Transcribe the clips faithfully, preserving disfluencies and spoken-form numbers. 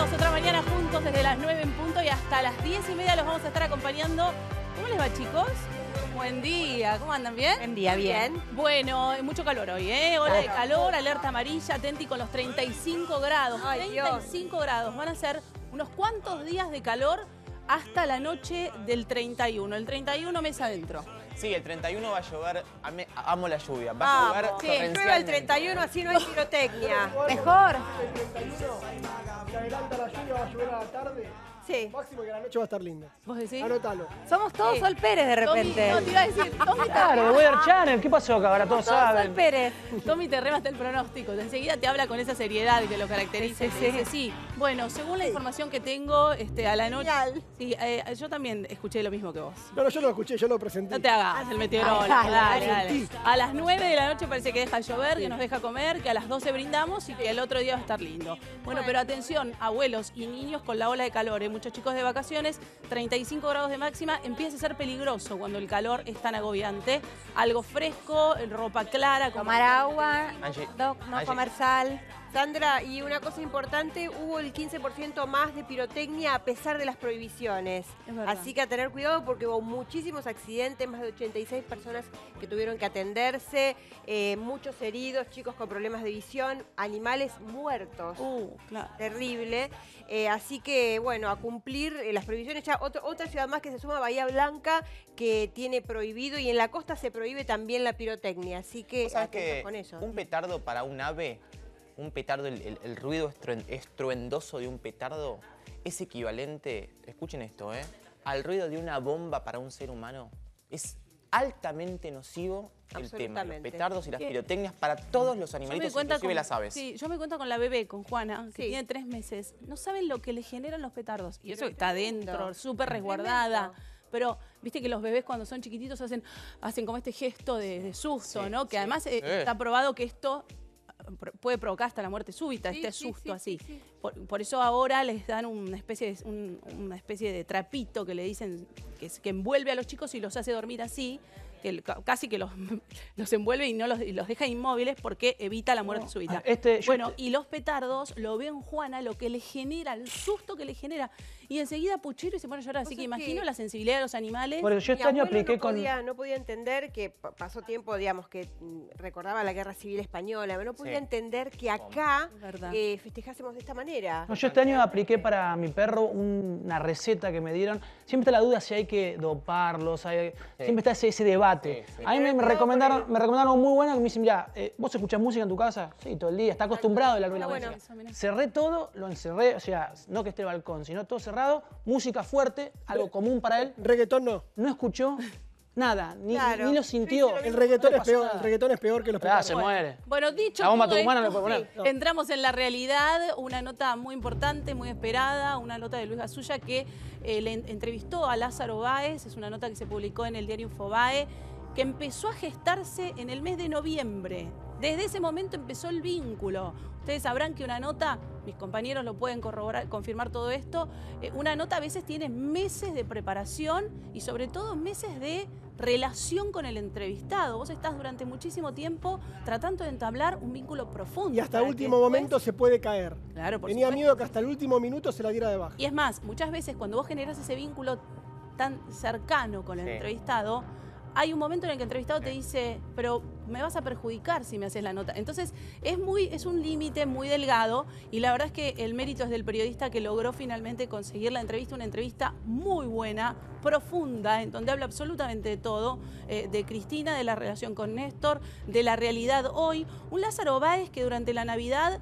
Seguimos otra mañana juntos desde las nueve en punto y hasta las diez y media los vamos a estar acompañando. ¿Cómo les va, chicos? Buen día, ¿cómo andan? ¿Bien? Buen día, bien. Bueno, mucho calor hoy, ¿eh? Hora de calor, alerta amarilla, atenti con los treinta y cinco grados. Ay, treinta y cinco grados, van a ser unos cuantos días de calor hasta la noche del treinta y uno. El treinta y uno mes adentro. Sí, el treinta y uno va a llover, ame- amo la lluvia, va Ah, a llover sí, torrencialmente. llueve el treinta y uno, así no hay pirotecnia. Mejor. El treinta y uno, se adelanta la lluvia, va a llover a la tarde. Sí. Máximo que la noche va a estar linda. ¿Vos decís? Anótalo. Somos todos Sí. Sol Pérez de repente. Tommy, no, te iba a decir, Tommy, Claro, de Weather Channel, ¿qué pasó acá? Ahora todos Todos Sol saben. Pérez. Tommy te remata el pronóstico. Enseguida te habla con esa seriedad que lo caracteriza. Y te dice, sí. Bueno, según la información que tengo, este, a la noche. Genial. Sí, eh, yo también escuché lo mismo que vos. No, no, yo lo escuché, yo lo presenté. No te hagas el meteorólogo. Ay, Dale, dale. dale. A las nueve de la noche parece que deja de llover, que nos deja comer, que a las doce brindamos y que el otro día va a estar lindo. Bueno, pero atención, abuelos y niños con la ola de calor. ¿eh? Muchos chicos de vacaciones, treinta y cinco grados de máxima, empieza a ser peligroso cuando el calor es tan agobiante. Algo fresco, ropa clara. como- Tomar agua, Angie, no, no Angie. comer sal. Sandra, y una cosa importante, hubo el quince por ciento más de pirotecnia a pesar de las prohibiciones. Es verdad. Así que a tener cuidado porque hubo muchísimos accidentes, más de ochenta y seis personas que tuvieron que atenderse, eh, muchos heridos, chicos con problemas de visión, animales muertos. Uh, claro. Terrible. Eh, así que, bueno, a cumplir eh, las prohibiciones. Ya otro- otra ciudad más que se suma, Bahía Blanca, que tiene prohibido, y en la costa se prohíbe también la pirotecnia. Así que ¿vos sabés atentos que con eso. un petardo para un ave, un petardo, el, el- el ruido estruen- estruendoso de un petardo es equivalente, escuchen esto, ¿eh? al ruido de una bomba para un ser humano? Es altamente nocivo el tema, los Absolutamente. petardos y las ¿Qué? pirotecnias para todos los Yo me animalitos, cuenta inclusive con, las aves. Sí, yo me cuento con la bebé, con Juana, que Sí. tiene tres meses. No saben lo que le generan los petardos. Y eso Pero que está tremendo. adentro, súper resguardada. Tremendo. Pero viste que los bebés cuando son chiquititos hacen, hacen como este gesto de, de susto, Sí, ¿no? Que sí. además eh, Eh. está probado que esto pro- puede provocar hasta la muerte súbita, Sí, este sí, susto sí, así. sí, sí. Por, por eso ahora les dan una especie, de, un- una especie de trapito que le dicen que, es- que envuelve a los chicos y los hace dormir así, que el- ca- casi que los, los envuelve y no los, y los deja inmóviles porque evita la muerte súbita. Ah, este, yo bueno, este- y los petardos lo ve en Juana, lo que le genera, el susto que le genera. Y enseguida Puchero y se pone a llorar. Así Vos que sabés imagino que- la sensibilidad de los animales. Por eso yo Mi este año abuelo apliqué no con... podía, no podía entender que pa- pasó tiempo, digamos, que mm, recordaba la Guerra Civil Española, no podía Sí. entender que acá Es verdad. eh, festejásemos de esta manera. No, yo este año apliqué para mi perro un- una receta que me dieron. Siempre está la duda si hay que doparlos, hay- siempre está ese, ese debate. Sí, sí. A mí me, me recomendaron, me recomendaron muy buena que me dicen, mira, eh, ¿vos escuchás música en tu casa? Sí, todo el día, está acostumbrado a la Bueno, la bueno. música. Eso, mirá. Cerré todo, lo encerré, o sea, no que esté el balcón, sino todo cerrado, música fuerte, algo común para él. Reggaetón no. No escuchó nada, ni, Claro. ni lo Yo sintió. hice lo El mismo. reggaetón, No es pasó peor, nada. el reggaetón es peor que los Ah, petardos. se muere. Bueno, dicho La bomba todo tucumana esto, no puede poner. sí, entramos en la realidad, una nota muy importante, muy esperada, una nota de Luis Gasulla que eh, le en- entrevistó a Lázaro Báez, es una nota que se publicó en el diario Infobae, que empezó a gestarse en el mes de noviembre. Desde ese momento empezó el vínculo. Ustedes sabrán que una nota, mis compañeros lo pueden corroborar, confirmar todo esto, eh, una nota a veces tiene meses de preparación y sobre todo meses de relación con el entrevistado. Vos estás durante muchísimo tiempo tratando de entablar un vínculo profundo. Y hasta para que último después- momento se puede caer. Claro, por Tenía supuesto. miedo que hasta el último minuto se la diera de baja. Y es más, muchas veces cuando vos generás ese vínculo tan cercano con el Sí. entrevistado, hay un momento en el que el entrevistado te dice, pero me vas a perjudicar si me haces la nota. Entonces, es, muy, es un límite muy delgado y la verdad es que el mérito es del periodista que logró finalmente conseguir la entrevista, una entrevista muy buena, profunda, en donde habla absolutamente de todo, eh, de Cristina, de la relación con Néstor, de la realidad hoy. Un Lázaro Báez que durante la Navidad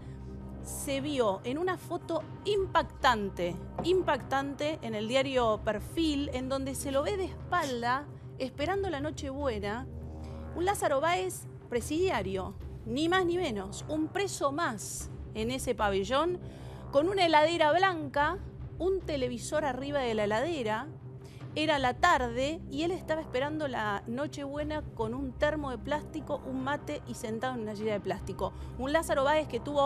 se vio en una foto impactante, impactante en el diario Perfil, en donde se lo ve de espalda, esperando la Nochebuena, un Lázaro Báez presidiario, ni más ni menos, un preso más en ese pabellón, con una heladera blanca, un televisor arriba de la heladera. Era la tarde y él estaba esperando la Nochebuena con un termo de plástico, un mate y sentado en una silla de plástico. Un Lázaro Báez que tuvo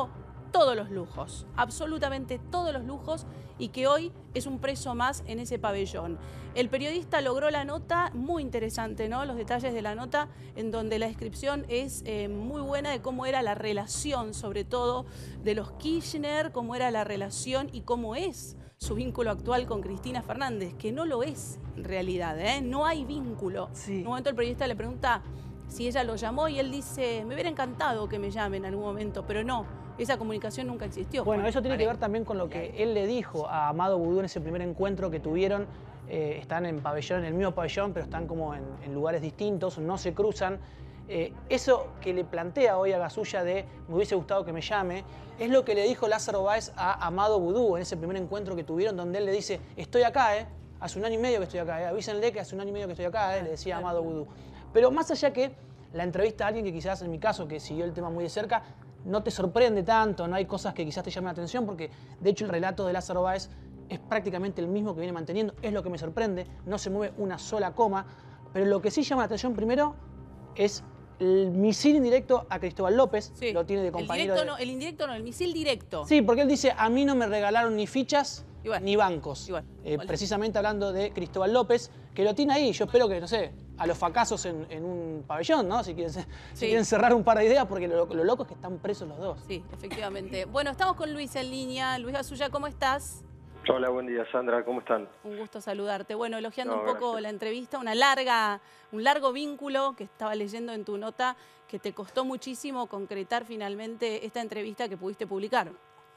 todos los lujos, absolutamente todos los lujos, y que hoy es un preso más en ese pabellón. El periodista logró la nota, muy interesante, ¿no? Los detalles de la nota, en donde la descripción es eh, muy buena de cómo era la relación, sobre todo de los Kirchner, cómo era la relación y cómo es su vínculo actual con Cristina Fernández, que no lo es en realidad, ¿eh? No hay vínculo. Sí. En un momento el periodista le pregunta si ella lo llamó y él dice, me hubiera encantado que me llamen en algún momento, pero no, esa comunicación nunca existió. Bueno, Juan. eso tiene que ver también con lo que él le dijo a Amado Boudou en ese primer encuentro que tuvieron. Eh, están en pabellón, en el mismo pabellón, pero están como en, en lugares distintos, no se cruzan. Eh, eso que le plantea hoy a Gasulla de me hubiese gustado que me llame, es lo que le dijo Lázaro Báez a Amado Boudou en ese primer encuentro que tuvieron, donde él le dice, estoy acá, ¿eh? Hace un año y medio que estoy acá, ¿eh? Avísenle que hace un año y medio que estoy acá, ¿eh? Le decía a Amado Boudou. Pero más allá que la entrevista a alguien que quizás, en mi caso, que siguió el tema muy de cerca, no te sorprende tanto, no hay cosas que quizás te llamen la atención, porque de hecho el relato de Lázaro Báez es prácticamente el mismo que viene manteniendo, es lo que me sorprende, no se mueve una sola coma, pero lo que sí llama la atención primero es el misil indirecto a Cristóbal López, Sí. lo tiene de el, compañero. directo de... no, el indirecto no, el misil directo. Sí, porque él dice, a mí no me regalaron ni fichas Igual. ni bancos. Igual. Eh, Igual. precisamente hablando de Cristóbal López, que lo tiene ahí. Yo espero que, no sé, a los fracasos en, en un pabellón, ¿no? Si quieren, si Sí. quieren cerrar un par de ideas, porque lo, lo loco es que están presos los dos. Sí, efectivamente. Bueno, estamos con Luis en línea. Luis Gasulla, ¿cómo estás? Hola, buen día, Sandra, ¿cómo están? Un gusto saludarte. Bueno, elogiando No, un poco gracias. la entrevista, una larga, un largo vínculo que estaba leyendo en tu nota, que te costó muchísimo concretar finalmente esta entrevista que pudiste publicar.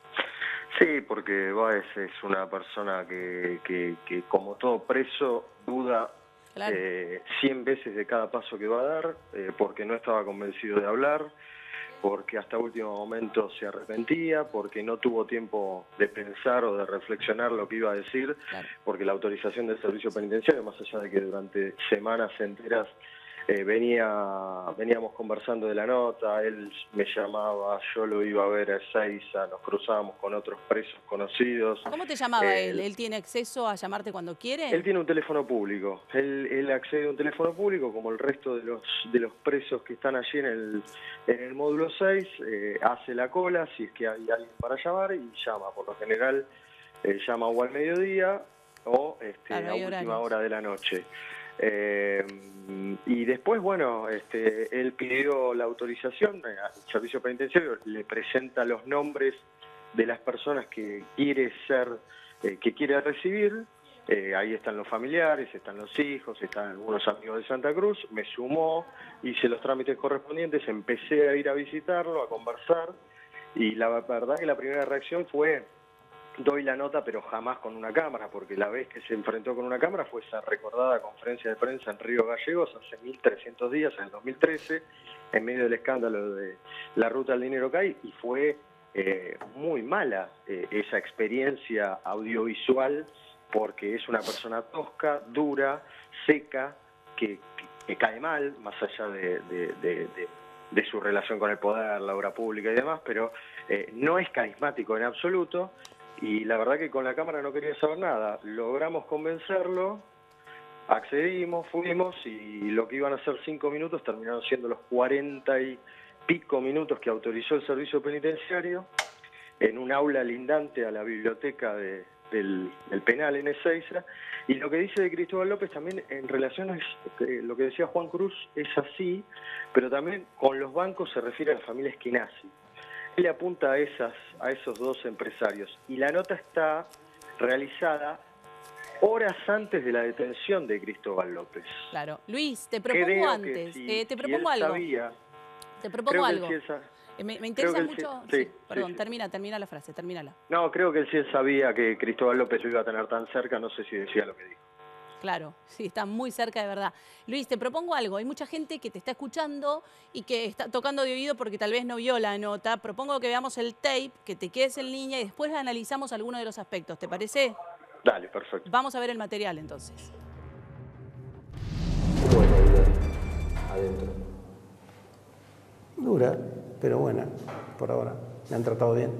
Sí, porque Báez es una persona que, que, que como todo preso, duda Claro. eh, cien veces de cada paso que va a dar, eh, porque no estaba convencido de hablar, porque hasta último momento se arrepentía, porque no tuvo tiempo de pensar o de reflexionar lo que iba a decir, Claro. porque la autorización del servicio penitenciario, más allá de que durante semanas enteras eh, venía veníamos conversando de la nota, él me llamaba, yo lo iba a ver a Ezeiza, nos cruzábamos con otros presos conocidos. ¿Cómo te llamaba Eh, él? ¿Él tiene acceso a llamarte cuando quiere? Él tiene un teléfono público, él, él accede a un teléfono público como el resto de los de los presos que están allí en el, en el módulo seis, eh, hace la cola si es que hay alguien para llamar y llama, por lo general eh, llama o al mediodía o este, Claro, a hay última horarios. hora de la noche. Eh, y después, bueno, este, él pidió la autorización al servicio penitenciario, le presenta los nombres de las personas que quiere ser, eh, que quiere recibir. Eh, ahí están los familiares, están los hijos, están algunos amigos de Santa Cruz. Me sumó, hice los trámites correspondientes, empecé a ir a visitarlo, a conversar, y la verdad que la primera reacción fue: doy la nota, pero jamás con una cámara, porque la vez que se enfrentó con una cámara fue esa recordada conferencia de prensa en Río Gallegos hace mil trescientos días, en el dos mil trece, en medio del escándalo de la ruta del dinero que hay, y fue eh, muy mala eh, esa experiencia audiovisual, porque es una persona tosca, dura, seca, que, que, que cae mal, más allá de, de, de, de, de su relación con el poder, la obra pública y demás, pero eh, no es carismático en absoluto. Y la verdad que con la cámara no quería saber nada. Logramos convencerlo, accedimos, fuimos, y lo que iban a ser cinco minutos terminaron siendo los cuarenta y pico minutos que autorizó el servicio penitenciario, en un aula lindante a la biblioteca de, del, del penal en Ezeiza. Y lo que dice de Cristóbal López también en relación a eh, lo que decía Juan Cruz es así, pero también con los bancos se refiere a la familia Eskenazi. Él apunta a, esas, a esos dos empresarios, y la nota está realizada horas antes de la detención de Cristóbal López. Claro. Luis, te propongo Creo que antes, si- eh, te si propongo él algo. sabía, Te propongo creo que algo. él sí él sa- Eh, me, me interesa creo que él mucho. sí- Sí, sí, perdón, sí, sí. termina, termina la frase, termínala. No, creo que él sí él sabía que Cristóbal López lo iba a tener tan cerca, no sé si decía lo que dijo. Claro, sí, está muy cerca de verdad. Luis, te propongo algo. Hay mucha gente que te está escuchando y que está tocando de oído porque tal vez no vio la nota. Propongo que veamos el tape, que te quedes en línea y después analizamos algunos de los aspectos. ¿Te parece? Dale, perfecto. Vamos a ver el material entonces. ¿Cómo es la vida adentro? Dura, pero buena, por ahora. Me han tratado bien.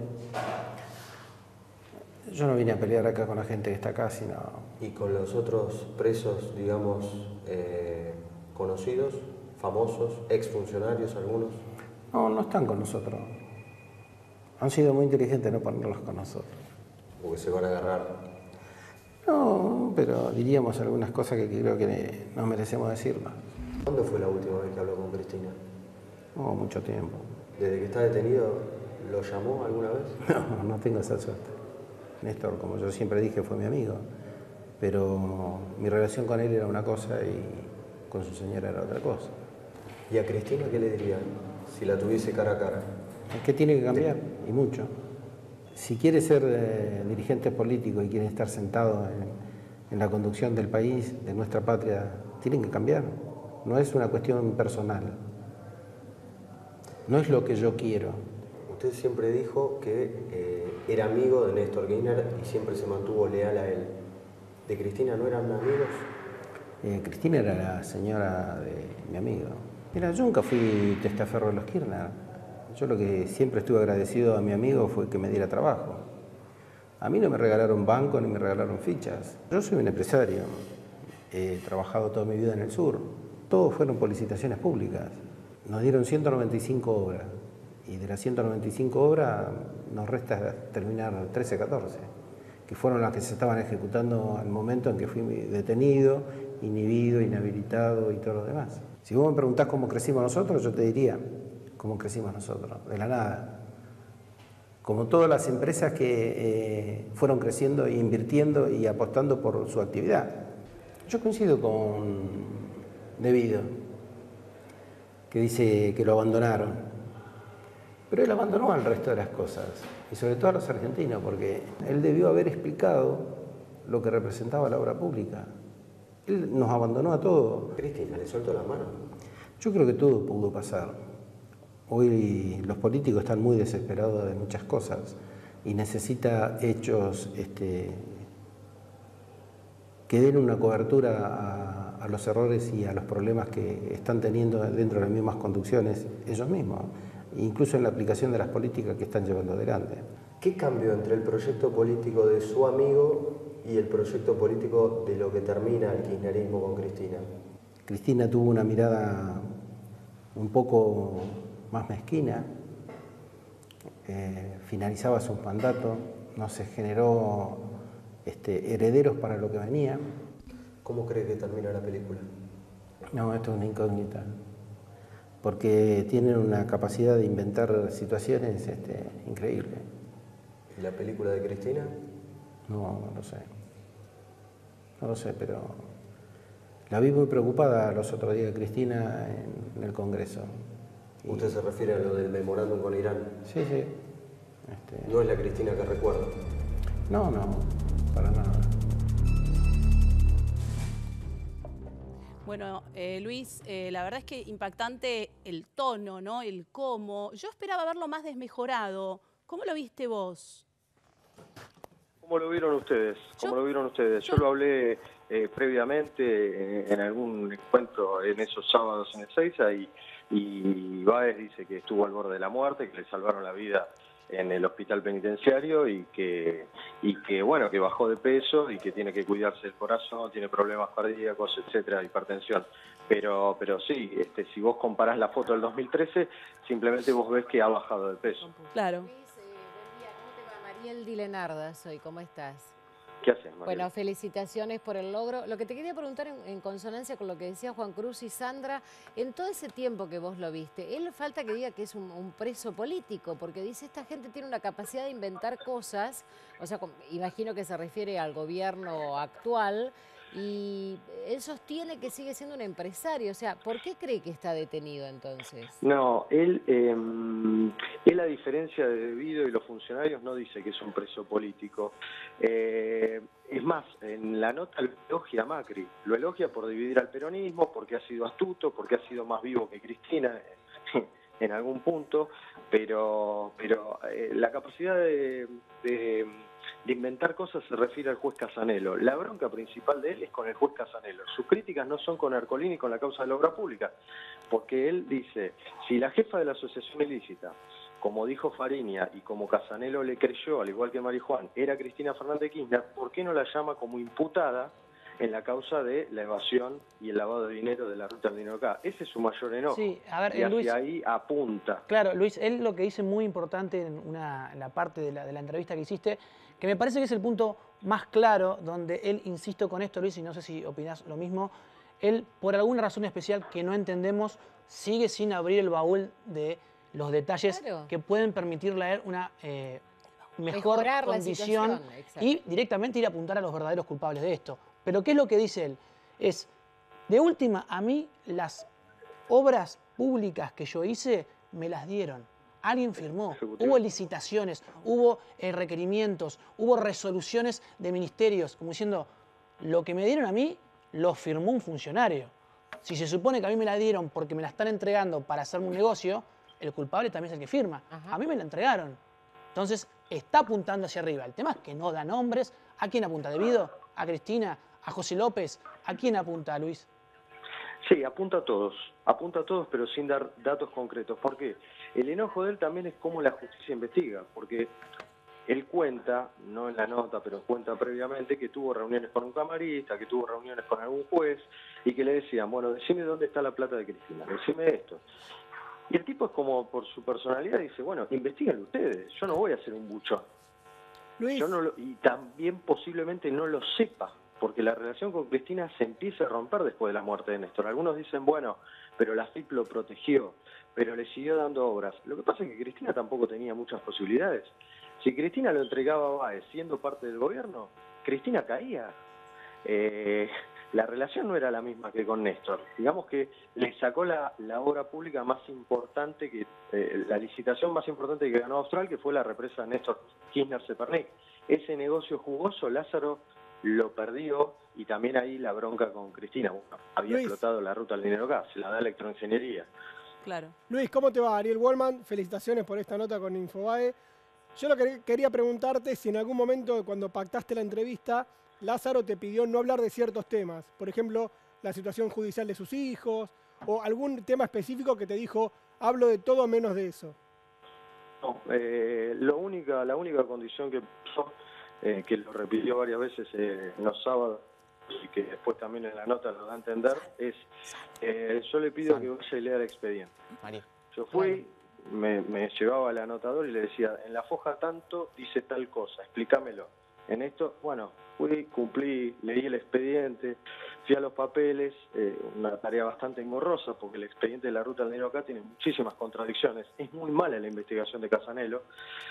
Yo no vine a pelear acá con la gente que está acá, sino... ¿Y con los otros presos, digamos, eh, conocidos, famosos, exfuncionarios algunos? No, no están con nosotros. Han sido muy inteligentes no ponerlos con nosotros. Porque se van a agarrar. No, pero diríamos algunas cosas que creo que no merecemos decirlas. ¿Cuándo fue la última vez que habló con Cristina? No, mucho tiempo. ¿Desde que está detenido lo llamó alguna vez? No, no tengo esa suerte. Néstor, como yo siempre dije, fue mi amigo. Pero mi relación con él era una cosa y con su señora era otra cosa. ¿Y a Cristina qué le diría si la tuviese cara a cara? Es que tiene que cambiar, y mucho. Si quiere ser eh, dirigente político y quiere estar sentado en, en la conducción del país, de nuestra patria, tienen que cambiar. No es una cuestión personal. No es lo que yo quiero. Usted siempre dijo que eh, era amigo de Néstor Kirchner y siempre se mantuvo leal a él. ¿De Cristina no eran amigos? Eh, Cristina era la señora de mi amigo. Mira, yo nunca fui testaferro de los Kirchner. Yo lo que siempre estuve agradecido a mi amigo fue que me diera trabajo. A mí no me regalaron banco ni me regalaron fichas. Yo soy un empresario. He trabajado toda mi vida en el sur. Todos fueron por licitaciones públicas. Nos dieron ciento noventa y cinco obras. Y de las ciento noventa y cinco obras nos resta terminar trece, catorce. Que fueron las que se estaban ejecutando al momento en que fui detenido, inhibido, inhabilitado y todo lo demás. Si vos me preguntás cómo crecimos nosotros, yo te diría cómo crecimos nosotros, de la nada. Como todas las empresas que eh, fueron creciendo e invirtiendo y apostando por su actividad. Yo coincido con Devido, que dice que lo abandonaron. Pero él abandonó al resto de las cosas, y sobre todo a los argentinos, porque él debió haber explicado lo que representaba la obra pública. Él nos abandonó a todos. Cristina, ¿le soltó la mano? Yo creo que todo pudo pasar. Hoy los políticos están muy desesperados de muchas cosas y necesita hechos este, que den una cobertura a, a los errores y a los problemas que están teniendo dentro de las mismas conducciones ellos mismos, incluso en la aplicación de las políticas que están llevando adelante. ¿Qué cambió entre el proyecto político de su amigo y el proyecto político de lo que termina el kirchnerismo con Cristina? Cristina tuvo una mirada un poco más mezquina, eh, finalizaba su mandato, no se generó este, herederos para lo que venía. ¿Cómo cree que termina la película? No, esto es una incógnita, porque tienen una capacidad de inventar situaciones este, increíble. ¿Y la película de Cristina? No, no lo sé. No lo sé, pero la vi muy preocupada los otros días, Cristina, en, en el Congreso. Y... ¿Usted se refiere a lo del memorándum con Irán? Sí, sí. Este... ¿No es la Cristina que recuerdo? No, no, para nada. Bueno, eh, Luis, eh, la verdad es que impactante el tono, ¿no? El cómo. Yo esperaba verlo más desmejorado. ¿Cómo lo viste vos? ¿Cómo lo vieron ustedes? ¿Cómo Yo, lo vieron ustedes? Yo, yo lo hablé eh, previamente en, en algún encuentro en esos sábados en Ezeiza y, y Báez dice que estuvo al borde de la muerte, que le salvaron la vida en el hospital penitenciario y que, y que bueno, que bajó de peso y que tiene que cuidarse el corazón, tiene problemas cardíacos, etcétera, hipertensión. Pero, pero sí, este, si vos comparás la foto del dos mil trece, simplemente vos ves que ha bajado de peso. Claro. Luis, eh, buen día, ¿cómo te va? Mariel Dilenarda soy, ¿cómo estás? ¿Qué haces, María? Bueno, felicitaciones por el logro. Lo que te quería preguntar en, en consonancia con lo que decía Juan Cruz y Sandra, en todo ese tiempo que vos lo viste, él falta que diga que es un, un preso político, porque dice esta gente tiene una capacidad de inventar cosas, o sea, con, imagino que se refiere al gobierno actual, y él sostiene que sigue siendo un empresario. O sea, ¿por qué cree que está detenido entonces? No, él, eh, él a diferencia de Devido y los funcionarios no dice que es un preso político. Eh, es más, en la nota lo elogia a Macri, lo elogia por dividir al peronismo, porque ha sido astuto, porque ha sido más vivo que Cristina en algún punto, pero, pero eh, la capacidad de... de de inventar cosas se refiere al juez Casanelo. La bronca principal de él es con el juez Casanelo. Sus críticas no son con Ercolini y con la causa de la obra pública, porque él dice, si la jefa de la asociación ilícita, como dijo Fariña y como Casanelo le creyó, al igual que Marijuán, era Cristina Fernández de Kirchner, ¿por qué no la llama como imputada en la causa de la evasión y el lavado de dinero de la ruta del dinero acá. Ese es su mayor enojo. Sí, a ver, y hacia Luis, ahí apunta. Claro, Luis, él lo que dice muy importante en, una, en la parte de la, de la entrevista que hiciste, que me parece que es el punto más claro, donde él, insisto con esto, Luis, y no sé si opinás lo mismo, él, por alguna razón especial que no entendemos, sigue sin abrir el baúl de los detalles Claro. que pueden permitirle a él una eh, mejor Mejorar la condición situación, exacto. y directamente ir a apuntar a los verdaderos culpables de esto. Pero ¿qué es lo que dice él? Es, de última, a mí las obras públicas que yo hice me las dieron. Alguien firmó, hubo licitaciones, hubo eh, requerimientos, hubo resoluciones de ministerios, como diciendo, lo que me dieron a mí lo firmó un funcionario. Si se supone que a mí me la dieron porque me la están entregando para hacerme un negocio, el culpable también es el que firma. Ajá. A mí me la entregaron. Entonces, está apuntando hacia arriba. El tema es que no da nombres. ¿A quién apunta? ¿Debido? ¿A Cristina? ¿A José López? ¿A quién apunta, Luis? Sí, apunta a todos, apunta a todos, pero sin dar datos concretos. ¿Por qué? El enojo de él también es cómo la justicia investiga, porque él cuenta, no en la nota, pero cuenta previamente que tuvo reuniones con un camarista, que tuvo reuniones con algún juez, y que le decían, bueno, decime dónde está la plata de Cristina, decime esto. Y el tipo es como, por su personalidad, dice, bueno, investíguenlo ustedes, yo no voy a hacer un buchón. Luis. Yo no lo, y también posiblemente no lo sepa, porque la relación con Cristina se empieza a romper después de la muerte de Néstor. Algunos dicen, bueno, pero la F I P lo protegió, pero le siguió dando obras. Lo que pasa es que Cristina tampoco tenía muchas posibilidades. Si Cristina lo entregaba a Báez siendo parte del gobierno, Cristina caía. Eh, la relación no era la misma que con Néstor. Digamos que le sacó la, la obra pública más importante, que eh, la licitación más importante que ganó Austral, que fue la represa Néstor Kirchner-Zepernik. Ese negocio jugoso, Lázaro lo perdió, y también ahí la bronca con Cristina. Bueno, había Luis. explotado la ruta del dinero acá, se la da electroingeniería. Claro. Luis, ¿cómo te va? Ariel Wallman, felicitaciones por esta nota con Infobae. Yo lo que quería preguntarte si en algún momento, cuando pactaste la entrevista, Lázaro te pidió no hablar de ciertos temas. Por ejemplo, la situación judicial de sus hijos, o algún tema específico que te dijo, hablo de todo menos de eso. No, eh, lo única, la única condición que puso, eh, que lo repitió varias veces eh, en los sábados, y que después también en la nota lo da a entender, es, eh, yo le pido que vaya y lea el expediente. María. Yo fui, me, me llevaba al anotador y le decía, en la foja tanto dice tal cosa, explícamelo. En esto, bueno, fui, cumplí, leí el expediente, fui a los papeles, eh, una tarea bastante engorrosa, porque el expediente de la ruta del dinero acá tiene muchísimas contradicciones, es muy mala la investigación de Casanelo,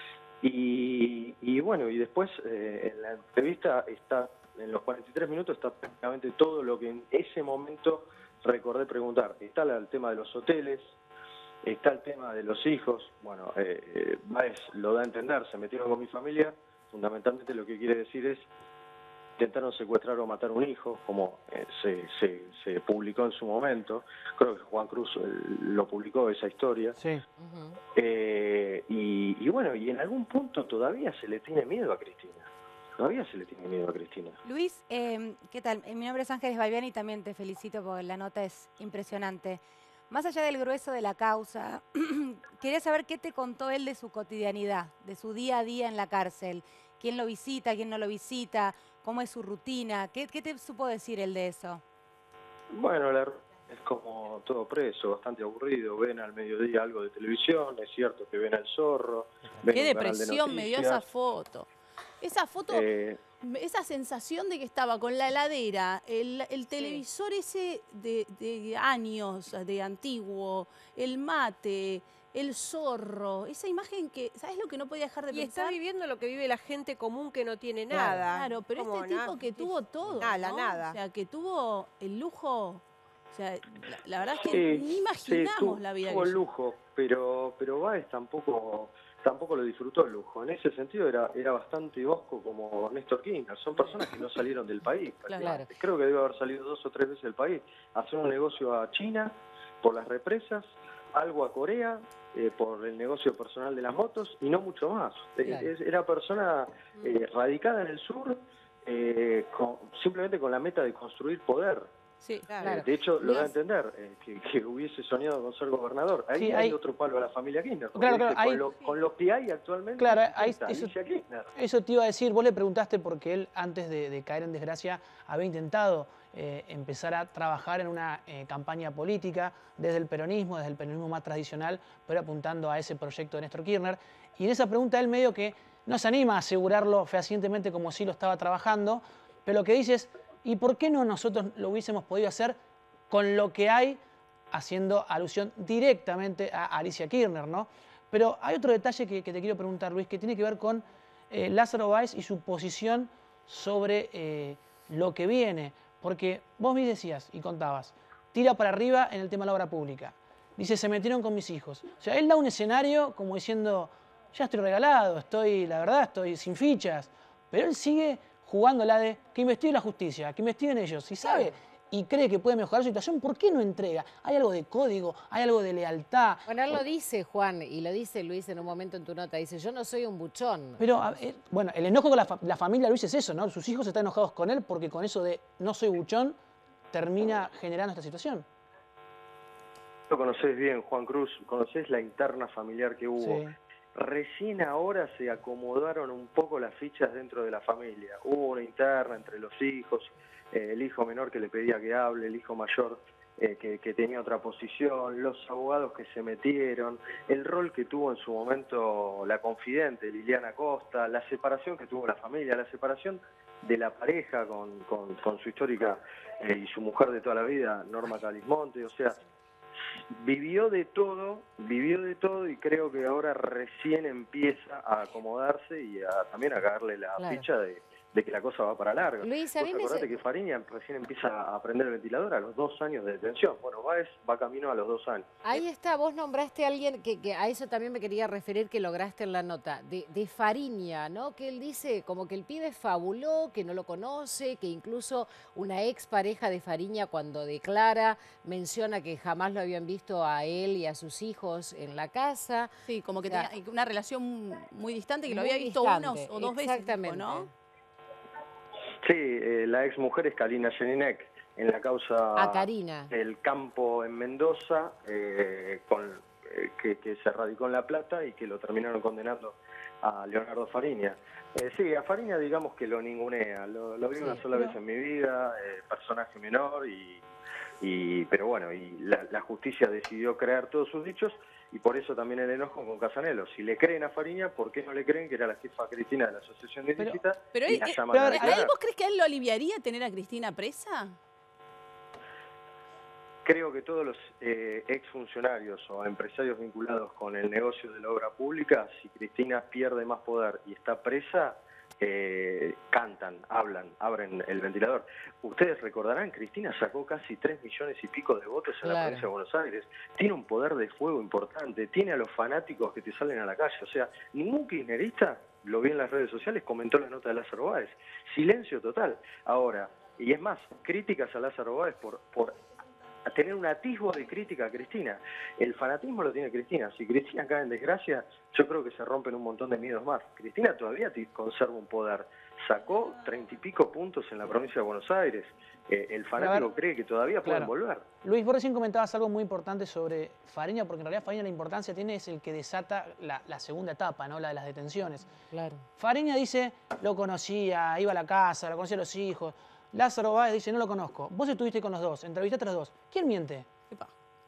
y, y bueno, y después eh, en la entrevista está, en los cuarenta y tres minutos está prácticamente todo lo que en ese momento recordé preguntar. Está el tema de los hoteles, está el tema de los hijos, bueno, eh, Báez lo da a entender, se metieron con mi familia, fundamentalmente lo que quiere decir es, intentaron secuestrar o matar un hijo, como eh, se, se, se publicó en su momento, creo que Juan Cruz eh, lo publicó esa historia, Sí. Ujú. eh, y, y bueno, y en algún punto todavía se le tiene miedo a Cristina, todavía se le tiene miedo a Cristina. Luis, eh, ¿qué tal? Eh, Mi nombre es Ángeles Balbiani y también te felicito porque la nota es impresionante. Más allá del grueso de la causa, quería saber qué te contó él de su cotidianidad, de su día a día en la cárcel. ¿Quién lo visita, quién no lo visita? ¿Cómo es su rutina? ¿Qué, qué te supo decir él de eso? Bueno, la, es como todo preso, bastante aburrido, ven al mediodía algo de televisión, es cierto que ven al Zorro, ven Qué un canal de depresión me dio noticias, esa foto. Esa foto, eh, esa sensación de que estaba con la heladera, el, el televisor ese de, de años, de antiguo, el mate, el zorro, esa imagen que, ¿sabes lo que no podía dejar de Y pensar? está viviendo lo que vive la gente común que no tiene Claro. nada. Claro, pero ¿Cómo este tipo nada? que tuvo todo, Nada, ¿no? nada. O sea, que tuvo el lujo, o sea, la, la verdad es que sí, ni sí, imaginamos tu- la vida tuvo que el llevó. lujo, pero pero Báez tampoco tampoco lo disfrutó el lujo. En ese sentido era era bastante hosco como Néstor Kirchner. Son personas que no salieron del país. Claro. prácticamente. Creo que debe haber salido dos o tres veces del país. Hacer un negocio a China por las represas, algo a Corea eh, por el negocio personal de las motos y no mucho más. Eh, Claro. es- era persona eh, radicada en el sur, eh, con- simplemente con la meta de construir poder. Sí, Claro. Eh, de hecho, lo da a Dios. entender, eh, que, que hubiese soñado con ser gobernador. Ahí Sí, hay, hay- otro palo a la familia Kirchner. porque Claro, dice, claro, con, ahí- lo, con lo que hay actualmente, Claro, ¿quién ahí, está? eso, Alicia Kirchner. eso te iba a decir, vos le preguntaste porque él antes de, de caer en desgracia había intentado eh, empezar a trabajar en una eh, campaña política desde el peronismo, desde el peronismo más tradicional, pero apuntando a ese proyecto de Néstor Kirchner. Y en esa pregunta él medio que no se anima a asegurarlo fehacientemente como si lo estaba trabajando, pero lo que dice es, ¿y por qué no nosotros lo hubiésemos podido hacer con lo que hay, haciendo alusión directamente a Alicia Kirchner, ¿no? Pero hay otro detalle que, que te quiero preguntar, Luis, que tiene que ver con eh, Lázaro Báez y su posición sobre eh, lo que viene. Porque vos me decías y contabas, tira para arriba en el tema de la obra pública. Dice, se metieron con mis hijos. O sea, él da un escenario como diciendo, ya estoy regalado, estoy, la verdad, estoy sin fichas. Pero él sigue jugando la de que investigue la justicia, que investiguen ellos. Si sabe y cree que puede mejorar la situación, ¿por qué no entrega? Hay algo de código, hay algo de lealtad. Bueno, él lo dice, Juan, y lo dice Luis en un momento en tu nota. Dice, yo no soy un buchón. Pero, a- eh, bueno, el enojo con la, fa- la familia Luis es eso, ¿no? Sus hijos están enojados con él porque con eso de no soy buchón termina generando esta situación. Lo conocés bien, Juan Cruz, conocés la interna familiar que hubo. Sí. Recién ahora se acomodaron un poco las fichas dentro de la familia. Hubo una interna entre los hijos, eh, el hijo menor que le pedía que hable, el hijo mayor eh, que, que tenía otra posición, los abogados que se metieron, el rol que tuvo en su momento la confidente Liliana Costa, la separación que tuvo la familia, la separación de la pareja con, con, con su histórica eh, y su mujer de toda la vida, Norma Calismonte, o sea, vivió de todo, vivió de todo y creo que ahora recién empieza a acomodarse y a, también a caerle la Claro. ficha de, de que la cosa va para largo. Luis, a Vos mí me acordate se- que Fariña recién empieza a aprender el ventilador a los dos años de detención. Bueno, Báez va camino a los dos años. Ahí está, vos nombraste a alguien que, que a eso también me quería referir, que lograste en la nota, de, de Fariña, ¿no? Que él dice como que el pibe fabuló, que no lo conoce, que incluso una ex pareja de Fariña cuando declara menciona que jamás lo habían visto a él y a sus hijos en la casa. Sí, como que O sea, tenía una relación muy distante, que lo muy había visto distante, unos o dos veces, dijo, exactamente. ¿no? Sí, eh, la ex mujer es Kalina Jelinek en la causa A Karina. del campo en Mendoza, eh, con, eh, que, que se radicó en La Plata y que lo terminaron condenando a Leonardo Fariña. Eh, sí, a Fariña digamos que lo ningunea, lo, lo vi Sí, una sola pero- vez en mi vida, eh, personaje menor, y, y pero bueno, y la, la justicia decidió creer todos sus dichos y por eso también el enojo con Casanelo. Si le creen a Fariña, ¿por qué no le creen que era la jefa Cristina de la Asociación de Pero- Ilícita Pero, y él- la eh, llaman pero a a ver, ¿a él declarar? vos crees que a él lo aliviaría tener a Cristina presa? Creo que todos los eh, exfuncionarios o empresarios vinculados con el negocio de la obra pública, si Cristina pierde más poder y está presa, eh, cantan, hablan, abren el ventilador. Ustedes recordarán, Cristina sacó casi tres millones y pico de votos en la Claro. provincia de Buenos Aires. Tiene un poder de fuego importante, tiene a los fanáticos que te salen a la calle. O sea, ningún kirchnerista, lo vi en las redes sociales, comentó la nota de Lázaro Báez. Silencio total. Ahora, y es más, críticas a Lázaro Báez por... por a tener un atisbo de crítica a Cristina. El fanatismo lo tiene Cristina. Si Cristina cae en desgracia, yo creo que se rompen un montón de miedos más. Cristina todavía te conserva un poder. Sacó treinta y pico puntos en la provincia de Buenos Aires. Eh, el fanático ver, cree que todavía pueden claro. volver. Luis, vos recién comentabas algo muy importante sobre Fariña, porque en realidad Fariña la importancia tiene es el que desata la, la segunda etapa, ¿no? La de las detenciones. Claro. Fariña dice, lo conocía, iba a la casa, lo conocía a los hijos. Lázaro Báez dice, no lo conozco. Vos estuviste con los dos, entrevistaste a los dos. ¿Quién miente? Epa.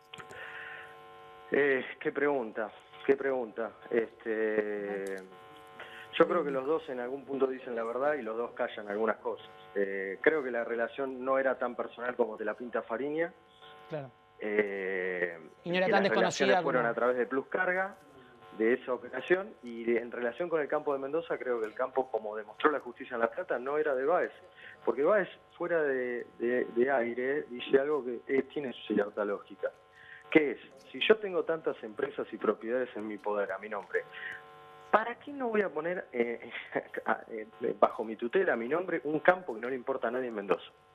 Eh, qué pregunta, qué pregunta. Este, yo creo que los dos en algún punto dicen la verdad y los dos callan algunas cosas. Eh, creo que la relación no era tan personal como te la pinta Fariña. Claro. Eh, Y no era que tan las desconocida relaciones fueron como- a través de Plus Carga, de esa operación, y de- en relación con el campo de Mendoza, creo que el campo, como demostró la justicia en La Plata, no era de Báez, porque Báez, fuera de, de- de aire, dice algo que eh, tiene cierta lógica, que es, si yo tengo tantas empresas y propiedades en mi poder, a mi nombre, ¿para qué no voy a poner eh, a- eh, bajo mi tutela, a mi nombre, un campo que no le importa a nadie en Mendoza?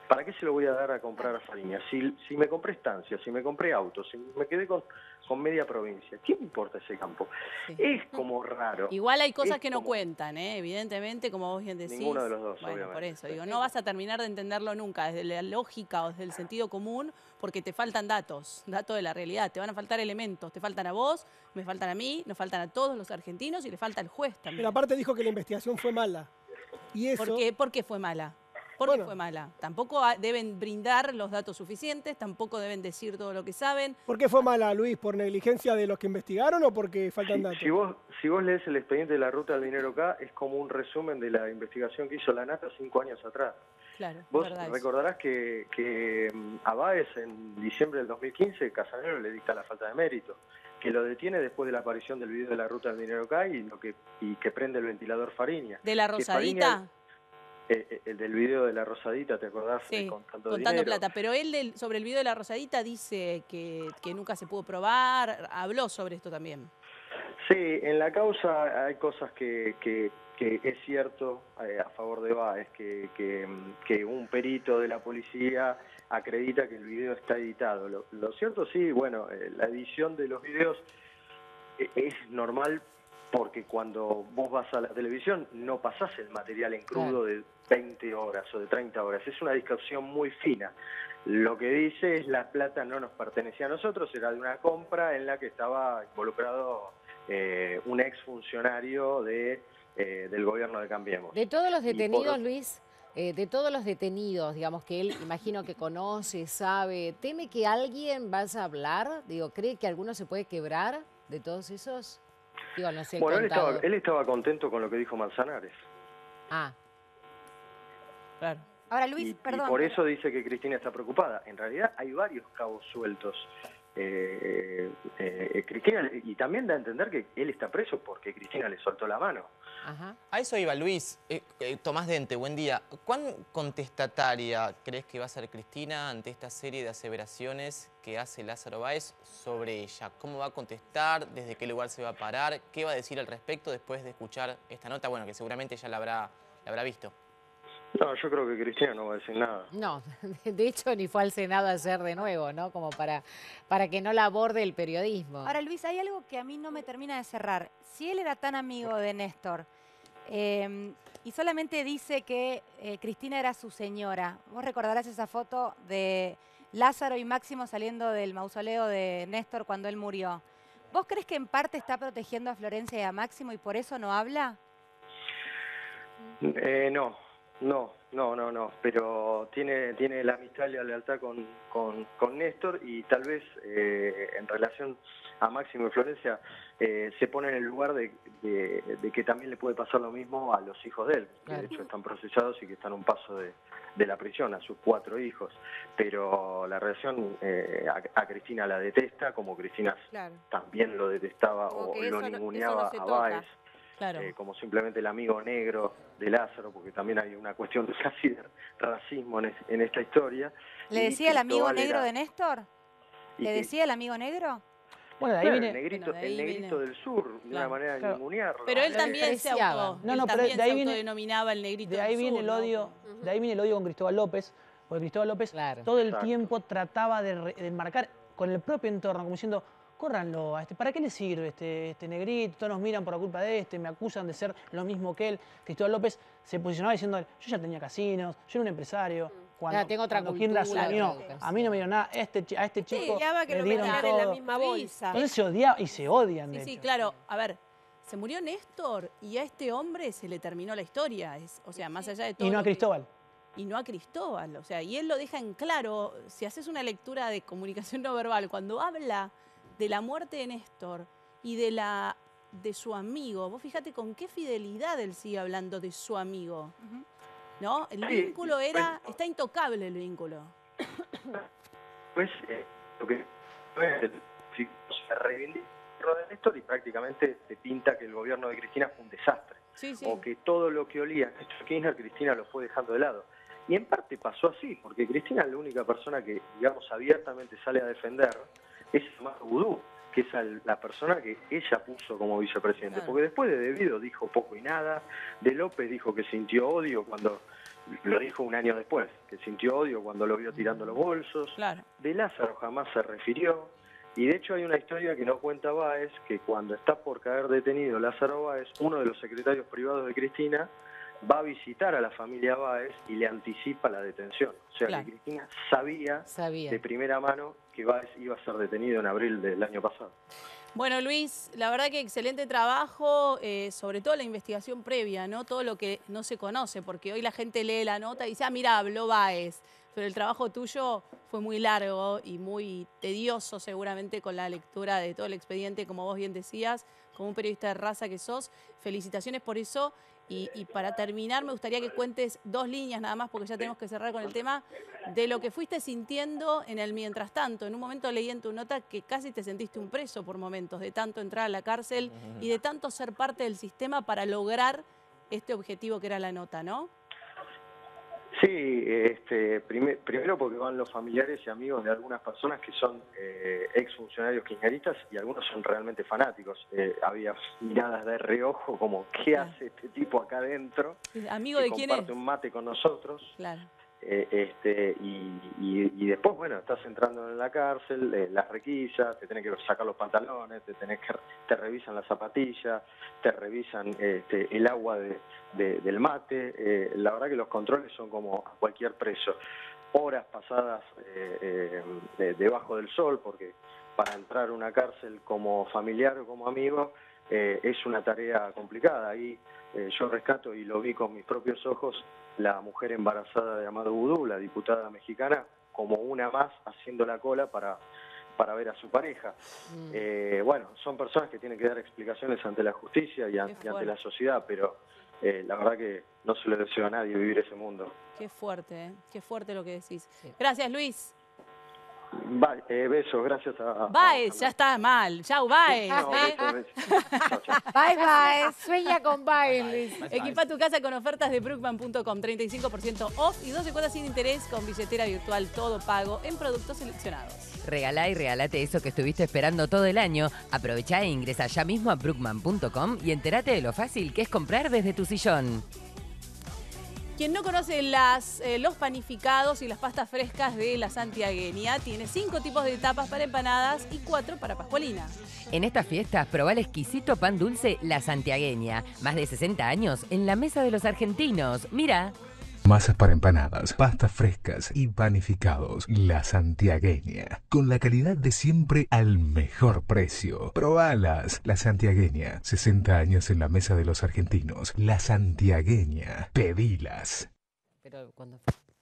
¿Para qué se lo voy a dar a comprar a Fariña? Si, si me compré estancias, si me compré autos, si me quedé con, con media provincia, ¿qué me importa ese campo? Sí. Es como raro. Igual hay cosas Es que no como- cuentan, ¿eh? Evidentemente, como vos bien decís. Ninguno de los dos, Bueno, obviamente. por eso, digo, no vas a terminar de entenderlo nunca, desde la lógica o desde el sentido común, porque te faltan datos, datos de la realidad, te van a faltar elementos, te faltan a vos, me faltan a mí, nos faltan a todos los argentinos y le falta al juez también. Pero aparte dijo que la investigación fue mala. Y eso... ¿Por qué, ¿Por qué fue mala? ¿Por Bueno. qué fue mala? Tampoco ha- deben brindar los datos suficientes, tampoco deben decir todo lo que saben. ¿Por qué fue mala, Luis? ¿Por negligencia de los que investigaron o porque faltan Si, datos? si vos, si vos lees el expediente de la ruta del dinero acá, es como un resumen de la investigación que hizo la Nata cinco años atrás. Claro, es Vos verdad eso. recordarás que, que mm, a Báez en diciembre del dos mil quince, Casanero le dicta la falta de mérito, que lo detiene después de la aparición del video de la ruta del dinero acá y, lo que, y que prende el ventilador Fariña. ¿De la Que Rosadita? Fariña- eh, eh, el del video de la Rosadita, ¿te acordás? Sí, Eh, con tanto contando dinero. plata. Pero él del- sobre el video de la Rosadita dice que, que nunca se pudo probar, habló sobre esto también. Sí, en la causa hay cosas que, que, que es cierto eh, a favor de Báez, que, que, mm, que un perito de la policía acredita que el video está editado. Lo, lo cierto sí, bueno, eh, la edición de los videos eh, es normal porque cuando vos vas a la televisión no pasás el material en crudo Claro. de veinte horas o de treinta horas, es una discusión muy fina. Lo que dice es la plata no nos pertenecía a nosotros, era de una compra en la que estaba involucrado eh, un exfuncionario de, eh, del gobierno de Cambiemos. De todos los Y por- detenidos, Luis, eh, de todos los detenidos, digamos, que él imagino que conoce, sabe, ¿teme que alguien vaya a hablar? Digo, ¿cree que alguno se puede quebrar de todos esos? Digo, no sé, el Bueno, él estaba, contado. él estaba contento con lo que dijo Manzanares. Ah, Claro. Ahora, Luis, y, y perdón. por eso dice que Cristina está preocupada. En realidad hay varios cabos sueltos. Eh, eh, eh, Cristina, y también da a entender que él está preso porque Cristina le soltó la mano. ajá. A eso iba Luis. Eh, eh, Tomás Dente, buen día. ¿Cuán contestataria crees que va a ser Cristina ante esta serie de aseveraciones que hace Lázaro Báez sobre ella? ¿Cómo va a contestar? ¿Desde qué lugar se va a parar? ¿Qué va a decir al respecto después de escuchar esta nota? Bueno, que seguramente ya la habrá, la habrá visto. No, yo creo que Cristina no va a decir nada. No, de hecho ni fue al Senado ayer de nuevo, ¿no? Como para, para que no la aborde el periodismo. Ahora, Luis, hay algo que a mí no me termina de cerrar. Si él era tan amigo de Néstor eh, y solamente dice que eh, Cristina era su señora, vos recordarás esa foto de Lázaro y Máximo saliendo del mausoleo de Néstor cuando él murió. ¿Vos crees que en parte está protegiendo a Florencia y a Máximo y por eso no habla? Eh, no, no, no, no, no, pero tiene, tiene la amistad y la lealtad con, con, con Néstor y tal vez eh, en relación a Máximo y Florencia eh, se pone en el lugar de, de, de que también le puede pasar lo mismo a los hijos de él, que Claro. de hecho están procesados y que están a un paso de, de la prisión, a sus cuatro hijos, pero la relación eh, a, a Cristina la detesta, como Cristina Claro. también lo detestaba Como o que lo eso no- eso ninguneaba no se a toca. Báez. Claro. Eh, como simplemente el amigo negro de Lázaro, porque también hay una cuestión de casi de racismo en, es- en esta historia. ¿Le Y decía el amigo Cristóbal negro era- de Néstor? y ¿Le que- decía el amigo negro? Bueno, de ahí claro, viene... el negrito, Bueno, de ahí el negrito viene- del sur, de Claro. una manera de Claro. ningunearlo. Pero él Lo también se despreciaba. auto, No, él no, pero también de ahí se viene- autodenominaba el negrito De del ahí viene sur, el ¿no? odio, de ahí viene el odio con Cristóbal López, porque Cristóbal López Claro. todo el Exacto. tiempo trataba de, re- de marcar con el propio entorno, como diciendo, córranlo, a este, ¿para qué le sirve este, este negrito? Todos nos miran por la culpa de este, me acusan de ser lo mismo que él. Cristóbal López se posicionaba diciendo, yo ya tenía casinos, yo era un empresario. Cuando, Claro, tengo otra cuando Kirchner cultura, asumió, otra educación. a mí no me dio nada, este, chi- a este Sí, chico ya va que le lo dieron metieran en la todo. misma Sí. bolsa. Entonces se odiaba y se odian, de Sí, sí, hecho. claro. A ver, se murió Néstor y a este hombre se le terminó la historia. Es- o sea, más allá de todo. Y no a lo que- Cristóbal. y no a Cristóbal. O sea, y él lo deja en claro. Si haces una lectura de comunicación no verbal, cuando habla de la muerte de Néstor y de la de su amigo, vos fíjate con qué fidelidad él sigue hablando de su amigo. Ujú. ¿No? El Sí, vínculo era. bueno. Está intocable el vínculo. Pues eh, lo que el- si se reivindica el rol de Néstor y prácticamente se pinta que el gobierno de Cristina fue un desastre. Sí, sí. O que todo lo que olía a Néstor Kirchner, Cristina lo fue dejando de lado. Y en parte pasó así, porque Cristina es la única persona que, digamos, abiertamente sale a defender, es Amado Vudú, que es al- la persona que ella puso como vicepresidente. Claro. Porque después de Devido dijo poco y nada, de López dijo que sintió odio cuando lo dijo un año después, que sintió odio cuando lo vio tirando los bolsos. Claro. De Lázaro jamás se refirió. Y de hecho hay una historia que no cuenta Báez, que cuando está por caer detenido Lázaro Báez, uno de los secretarios privados de Cristina va a visitar a la familia Báez y le anticipa la detención. O sea, Claro. que Cristina sabía, Sabía. de primera mano que Báez iba a ser detenido en abril del año pasado. Bueno, Luis, la verdad que excelente trabajo, eh, sobre todo la investigación previa, ¿no? Todo lo que no se conoce, porque hoy la gente lee la nota y dice, ah, mira, habló Báez. Pero el trabajo tuyo fue muy largo y muy tedioso seguramente con la lectura de todo el expediente, como vos bien decías, como un periodista de raza que sos. Felicitaciones por eso. Y, y para terminar, me gustaría que cuentes dos líneas nada más, porque ya tenemos que cerrar con el tema, de lo que fuiste sintiendo en el mientras tanto. En un momento leí en tu nota que casi te sentiste un preso por momentos, de tanto entrar a la cárcel y de tanto ser parte del sistema para lograr este objetivo que era la nota, ¿no? Sí, este, primer- primero porque van los familiares y amigos de algunas personas que son eh, exfuncionarios kirchneristas y algunos son realmente fanáticos. Eh, había miradas de reojo como, ¿qué Claro. hace este tipo acá adentro? ¿Amigo que de quién es? comparte un mate con nosotros. Claro. Eh, este y, y- y después, bueno, estás entrando en la cárcel, eh, las requisas, te tenés que sacar los pantalones, te tenés que te revisan las zapatillas, te revisan este, el agua de, de- del mate. Eh, la verdad que los controles son como a cualquier preso. Horas pasadas eh, eh, de- debajo del sol, porque para entrar a una cárcel como familiar o como amigo eh, es una tarea complicada. Ahí eh, yo rescato, y lo vi con mis propios ojos, la mujer embarazada de Amado Vudú, la diputada mexicana, como una más haciendo la cola para, para ver a su pareja. Mm. Eh, bueno, son personas que tienen que dar explicaciones ante la justicia y, an- Qué y ante fuerte. la sociedad, pero eh, la verdad que no se le deseo a nadie vivir ese mundo. Qué fuerte, ¿eh? Qué fuerte lo que decís. Sí. Gracias, Luis. Va- eh, besos, gracias a... a- Baez, a- ya está mal. Chau, Baez. No, ¿eh? besos, besos. Chao, chao. Bye, bye. Sueña con bailes. Equipa tu casa con ofertas de Brookman punto com, treinta y cinco por ciento off y doce cuotas sin interés con billetera virtual todo pago en productos seleccionados. Regalá y regálate eso que estuviste esperando todo el año. Aprovecha e ingresa ya mismo a brookman punto com y entérate de lo fácil que es comprar desde tu sillón. Quien no conoce las, eh, los panificados y las pastas frescas de la Santiagueña, tiene cinco tipos de tapas para empanadas y cuatro para pascualina. En estas fiestas, probá el exquisito pan dulce La Santiagueña. Más de sesenta años en la mesa de los argentinos. Mira. Masas para empanadas, pastas frescas y panificados. La Santiagueña. Con la calidad de siempre al mejor precio. Probalas. La Santiagueña. sesenta años en la mesa de los argentinos. La Santiagueña. Pedilas. Pero cuando...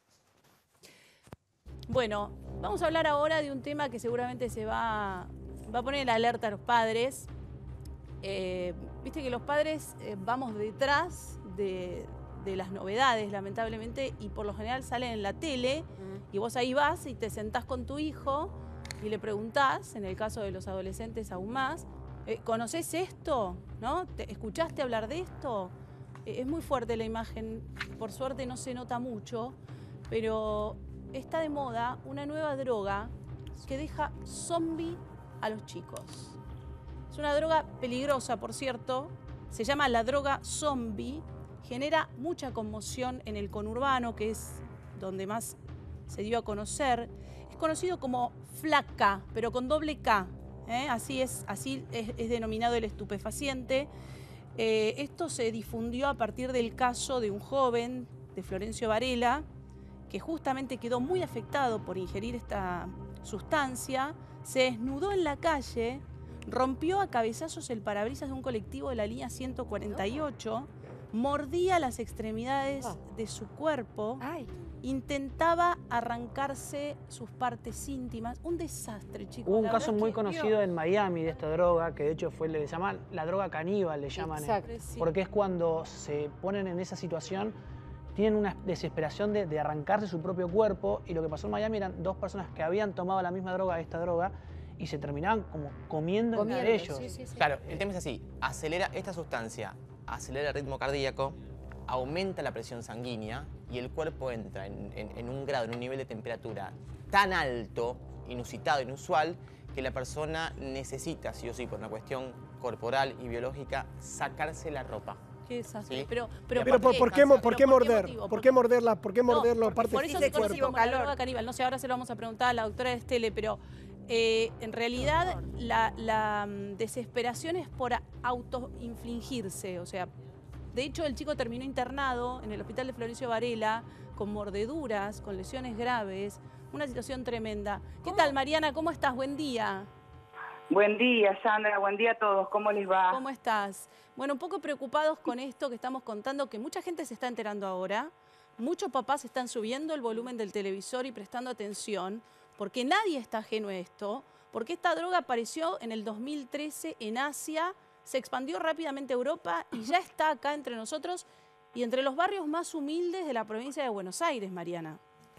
Bueno, vamos a hablar ahora de un tema que seguramente se va, va a poner en alerta a los padres. Eh, Viste que los padres eh, vamos detrás de, de las novedades, lamentablemente, y por lo general salen en la tele, y vos ahí vas y te sentás con tu hijo y le preguntás, en el caso de los adolescentes aún más, eh, ¿conocés esto? ¿No? ¿Te, ¿Escuchaste hablar de esto? Eh, es muy fuerte la imagen, por suerte no se nota mucho, pero está de moda una nueva droga que deja zombie a los chicos. Es una droga peligrosa, por cierto, se llama la droga zombie, genera mucha conmoción en el conurbano, que es donde más se dio a conocer. Es conocido como flaca, pero con doble K, ¿eh? Así es, así es, es denominado el estupefaciente. Eh, esto se difundió a partir del caso de un joven, de Florencio Varela, que justamente quedó muy afectado por ingerir esta sustancia, se desnudó en la calle, rompió a cabezazos el parabrisas de un colectivo de la línea ciento cuarenta y ocho, mordía las extremidades de su cuerpo, Ay. intentaba arrancarse sus partes íntimas. Un desastre, chicos. Hubo un La caso verdad muy que- conocido en Miami de esta droga, que de hecho fue, le llaman la droga caníbal, le llaman. eh, Exacto. Sí. Porque es cuando se ponen en esa situación, tienen una desesperación de, de arrancarse su propio cuerpo, y lo que pasó en Miami eran dos personas que habían tomado la misma droga, esta droga, y se terminaban como comiendo, Comiendo, entre ellos. sí, sí, sí. Claro, el tema es así, acelera esta sustancia, acelera el ritmo cardíaco, aumenta la presión sanguínea y el cuerpo entra en, en- en un grado, en un nivel de temperatura tan alto, inusitado, inusual, que la persona necesita, sí o sí, por una cuestión corporal y biológica, sacarse la ropa. Qué desastre. Sí. Pero, pero, Pero ¿por, ¿por qué, mo- por qué ¿Pero morder? motivo? ¿Por qué morderla? ¿Por qué morder No, la parte por eso del se conoce cuerpo? como la droga caníbal. No sé, ahora se lo vamos a preguntar a la doctora Estele, pero eh, en realidad la, la mm, desesperación es por autoinfligirse. O sea, de hecho el chico terminó internado en el hospital de Florencio Varela con mordeduras, con lesiones graves, una situación tremenda. ¿Qué tal, Mariana? ¿Cómo estás? Buen día. Buen día, Sandra. Buen día a todos. ¿Cómo les va? ¿Cómo estás? Bueno, un poco preocupados con esto que estamos contando, que mucha gente se está enterando ahora. Muchos papás están subiendo el volumen del televisor y prestando atención, porque nadie está ajeno a esto, porque esta droga apareció en el dos mil trece en Asia, se expandió rápidamente a Europa y ya está acá entre nosotros y entre los barrios más humildes de la provincia de Buenos Aires, Mariana.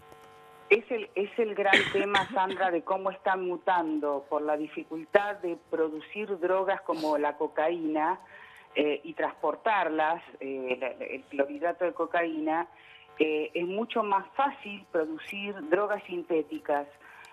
Es el, es el gran tema, Sandra, de cómo están mutando por la dificultad de producir drogas como la cocaína eh, y transportarlas, eh, la- el clorhidrato de cocaína. Eh, es mucho más fácil producir drogas sintéticas.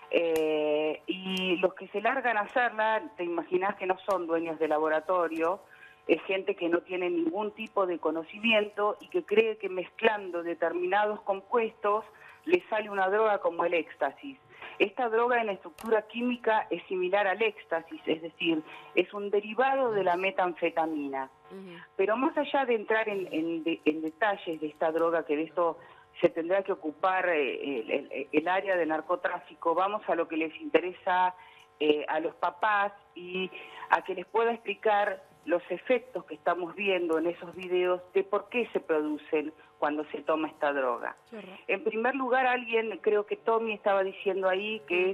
Eh, y los que se largan a hacerla, te imaginas que no son dueños de laboratorio, es gente que no tiene ningún tipo de conocimiento y que cree que mezclando determinados compuestos le sale una droga como el éxtasis. Esta droga en la estructura química es similar al éxtasis, es decir, es un derivado de la metanfetamina. Pero más allá de entrar en, en de- en detalles de esta droga, que de esto se tendrá que ocupar eh, el, el- el área de narcotráfico, vamos a lo que les interesa eh, a los papás y a que les pueda explicar los efectos que estamos viendo en esos videos de por qué se producen cuando se toma esta droga. En primer lugar, alguien, creo que Tommy estaba diciendo ahí, que es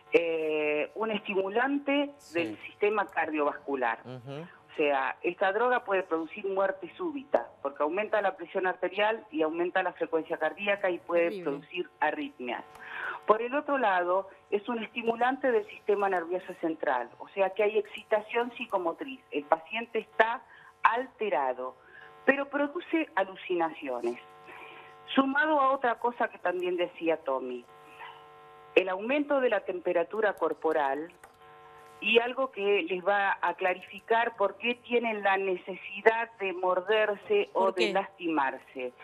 eh, un estimulante del sistema cardiovascular. O sea, esta droga puede producir muerte súbita, porque aumenta la presión arterial y aumenta la frecuencia cardíaca y puede Horrible. producir arritmias. Por el otro lado, es un estimulante del sistema nervioso central, o sea que hay excitación psicomotriz. El paciente está alterado, pero produce alucinaciones. Sumado a otra cosa que también decía Tommy, el aumento de la temperatura corporal y algo que les va a clarificar por qué tienen la necesidad de morderse o ¿Por de qué? lastimarse,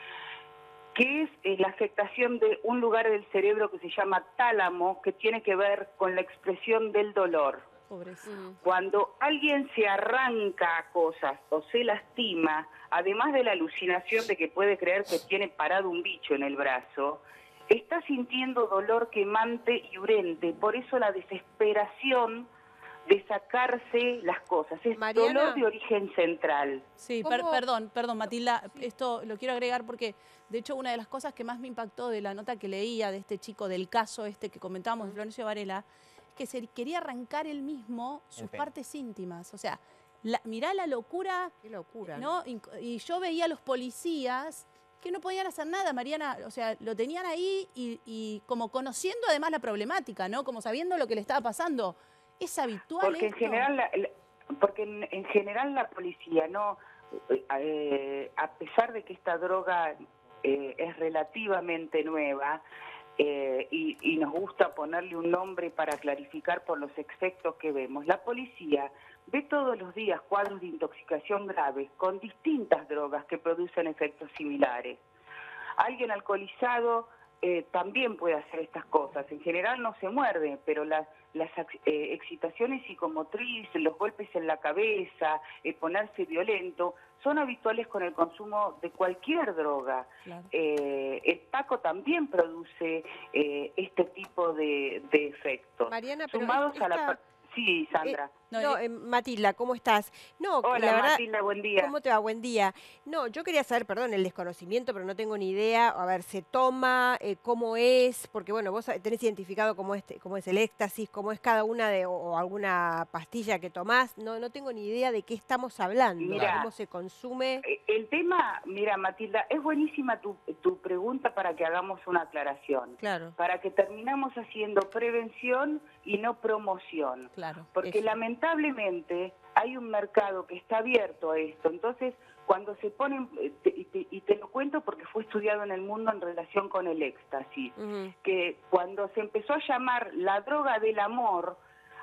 que es eh, la afectación de un lugar del cerebro que se llama tálamo, que tiene que ver con la expresión del dolor. Pobrecito. Cuando alguien se arranca cosas o se lastima, además de la alucinación de que puede creer que tiene parado un bicho en el brazo, está sintiendo dolor quemante y urente. Por eso la desesperación de sacarse las cosas. Es Mariana. dolor de origen central. Sí, per- ¿Cómo? perdón, perdón, Matilda, esto lo quiero agregar porque, de hecho, una de las cosas que más me impactó de la nota que leía de este chico, del caso este que comentábamos de Florencio Varela, es que se quería arrancar él mismo sus El pene. partes íntimas. O sea, la, mirá la locura, Qué locura. ¿no? Y, y yo veía a los policías que no podían hacer nada, Mariana, o sea, lo tenían ahí y, y como conociendo además la problemática, ¿no? Como sabiendo lo que le estaba pasando. ¿Es habitual Porque en esto? general, la, la- porque en, en general la policía no, eh, eh, a pesar de que esta droga eh, es relativamente nueva eh, y, y nos gusta ponerle un nombre para clarificar por los efectos que vemos, la policía ve todos los días cuadros de intoxicación graves con distintas drogas que producen efectos similares. Alguien alcoholizado eh, también puede hacer estas cosas. En general no se muerde, pero las, las ac- eh, excitaciones psicomotrices, los golpes en la cabeza, el ponerse violento, son habituales con el consumo de cualquier droga. Claro. Eh, el taco también produce eh, este tipo de, de efectos. Mariana, pero Sumados esta- a la... par- Sí, Sandra. No, No, eh, Matilda, ¿cómo estás? No, Hola, la verdad, Matilda, buen día. ¿cómo te va? Buen día. No, yo quería saber, perdón, el desconocimiento, pero no tengo ni idea. A ver, ¿se toma? Eh, ¿Cómo es? Porque, bueno, vos tenés identificado cómo es, cómo es el éxtasis, cómo es cada una de, o, o alguna pastilla que tomás. No, no tengo ni idea de qué estamos hablando, Mirá. cómo se consume. Eh, El tema, mira, Matilda, es buenísima tu, tu pregunta para que hagamos una aclaración. Claro. Para que terminamos haciendo prevención y no promoción. Claro. Porque Eso. lamentablemente hay un mercado que está abierto a esto. Entonces, cuando se ponen, eh, te- y te, y te lo cuento porque fue estudiado en el mundo en relación con el éxtasis, Ujú. que cuando se empezó a llamar la droga del amor,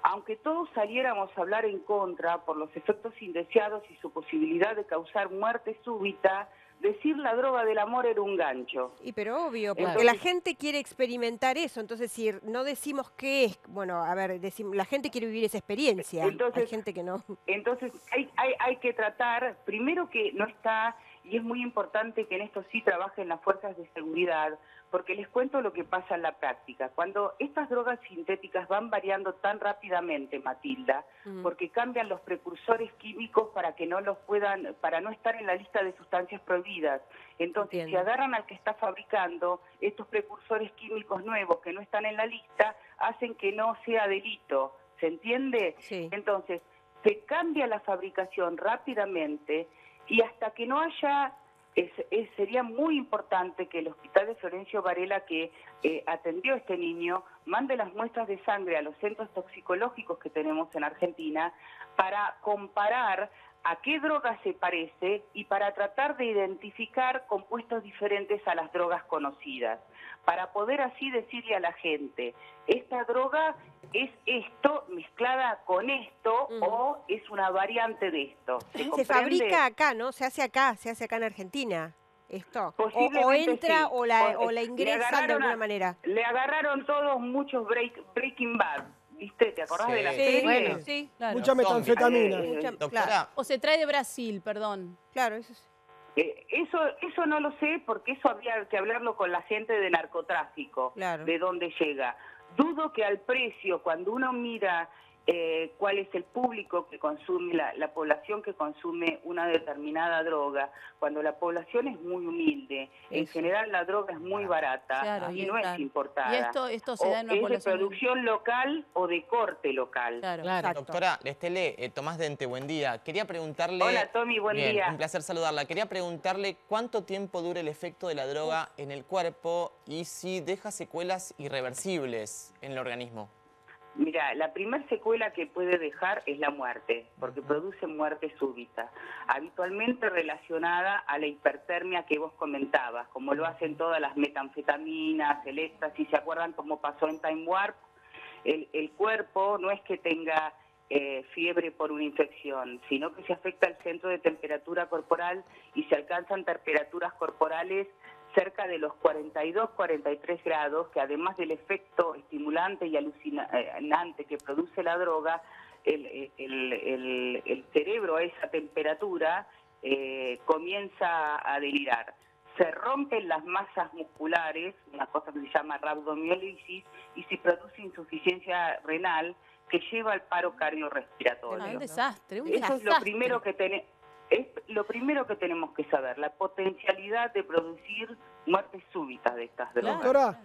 aunque todos saliéramos a hablar en contra por los efectos indeseados y su posibilidad de causar muerte súbita, decir la droga del amor era un gancho. Y pero obvio, porque Entonces, la gente quiere experimentar eso, entonces si no decimos qué es, bueno, a ver, decimos, la gente quiere vivir esa experiencia, Entonces, hay gente que no. Entonces hay, hay, hay que tratar, primero que no está, y es muy importante que en esto sí trabajen las fuerzas de seguridad, porque les cuento lo que pasa en la práctica. Cuando estas drogas sintéticas van variando tan rápidamente, Matilda, Mm. porque cambian los precursores químicos para que no los puedan, para no estar en la lista de sustancias prohibidas. Entonces, Entiendo. si agarran al que está fabricando estos precursores químicos nuevos que no están en la lista, hacen que no sea delito. ¿Se entiende? Sí. Entonces, se cambia la fabricación rápidamente y hasta que no haya, es, es- sería muy importante que el Hospital de Florencio Varela, que eh, atendió a este niño, mande las muestras de sangre a los centros toxicológicos que tenemos en Argentina para comparar a qué droga se parece y para tratar de identificar compuestos diferentes a las drogas conocidas, para poder así decirle a la gente, esta droga es esto mezclada con esto Mm. o es una variante de esto. ¿Se Se comprende? fabrica acá, ¿no? Se hace acá, se hace acá en Argentina, esto. O, o Posiblemente entra sí. o la, O- o la le ingresan de agarraron alguna a- manera. Le agarraron todos muchos break, Breaking Bad, ¿viste? ¿Te acordás Sí. de la Sí, serie? Bueno, sí, Claro. Mucha metanfetamina. Eh, mucha- Doctora, claro, O se trae de Brasil, perdón. claro, eso es. Eh, eso, eso no lo sé porque eso habría que hablarlo con la gente de narcotráfico, Claro. de dónde llega. Dudo que al precio, cuando uno mira eh, cuál es el público que consume, la, la población que consume una determinada droga, cuando la población es muy humilde, en Eso. general la droga es muy barata Claro, y y no claro. es importada. Y esto, esto se O da en una es de población. producción local o de corte local. Claro. Claro. Exacto. doctora Estele, eh, Tomás Dente, buen día. Quería preguntarle... Hola, Tommy, buen Bien, día. un placer saludarla. Quería preguntarle cuánto tiempo dura el efecto de la droga en el cuerpo y si deja secuelas irreversibles en el organismo. Mira, la primer secuela que puede dejar es la muerte, porque produce muerte súbita, habitualmente relacionada a la hipertermia que vos comentabas, como lo hacen todas las metanfetaminas, el éxtasis. ¿Se acuerdan cómo pasó en Time Warp? El, el cuerpo no es que tenga eh, fiebre por una infección, sino que se afecta el centro de temperatura corporal y se alcanzan temperaturas corporales cerca de los cuarenta y dos, cuarenta y tres grados, que además del efecto estimulante y alucinante que produce la droga, el, el- el- el cerebro a esa temperatura eh, comienza a delirar. Se rompen las masas musculares, una cosa que se llama rhabdomiólisis, y se produce insuficiencia renal que lleva al paro cardiorrespiratorio. Ah, un desastre, un Eso es lo desastre. primero que tenemos. Es lo primero que tenemos que saber, la potencialidad de producir muertes súbitas de estas drogas. Doctora,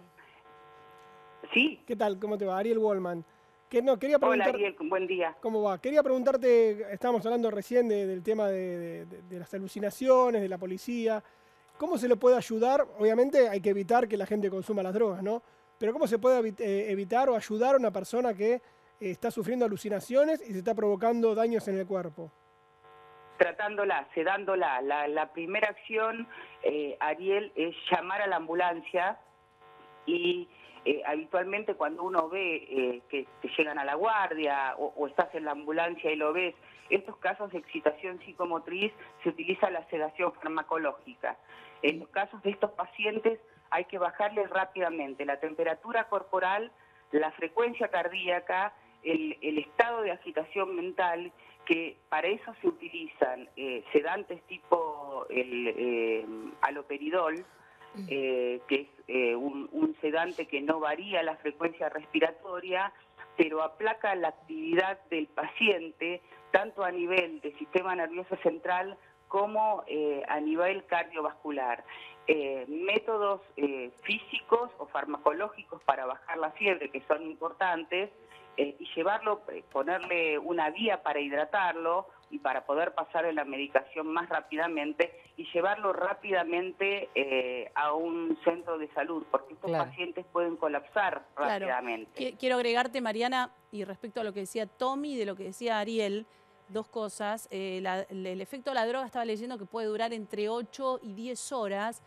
Sí, ¿qué tal? ¿Cómo te va? Ariel Wallman. Que, no, quería hola preguntar, Ariel, buen día. ¿cómo va? Quería preguntarte, estábamos hablando recién de- del tema de, de- de- de las alucinaciones, de la policía. ¿Cómo se le puede ayudar? Obviamente hay que evitar que la gente consuma las drogas, ¿no? Pero ¿cómo se puede evi- eh, evitar o ayudar a una persona que eh, está sufriendo alucinaciones y se está provocando daños en el cuerpo? Tratándola, sedándola. La, la primera acción, eh, Ariel, es llamar a la ambulancia y eh, habitualmente cuando uno ve eh, que te llegan a la guardia o, o estás en la ambulancia y lo ves, estos casos de excitación psicomotriz se utiliza la sedación farmacológica. En los casos de estos pacientes hay que bajarles rápidamente la temperatura corporal, la frecuencia cardíaca, el, el estado de agitación mental, que para eso se utilizan eh, sedantes tipo el eh, aloperidol, eh, que es eh, un, un sedante que no varía la frecuencia respiratoria, pero aplaca la actividad del paciente tanto a nivel del sistema nervioso central como eh, a nivel cardiovascular. Eh, métodos eh, físicos o farmacológicos para bajar la fiebre, que son importantes, eh, y llevarlo, eh, ponerle una vía para hidratarlo y para poder pasar en la medicación más rápidamente y llevarlo rápidamente eh, a un centro de salud, porque estos Claro. pacientes pueden colapsar Claro. rápidamente. Qui- Quiero agregarte, Mariana, y respecto a lo que decía Tommy y de lo que decía Ariel, dos cosas. Eh, la- el efecto de la droga estaba leyendo que puede durar entre ocho y diez horas.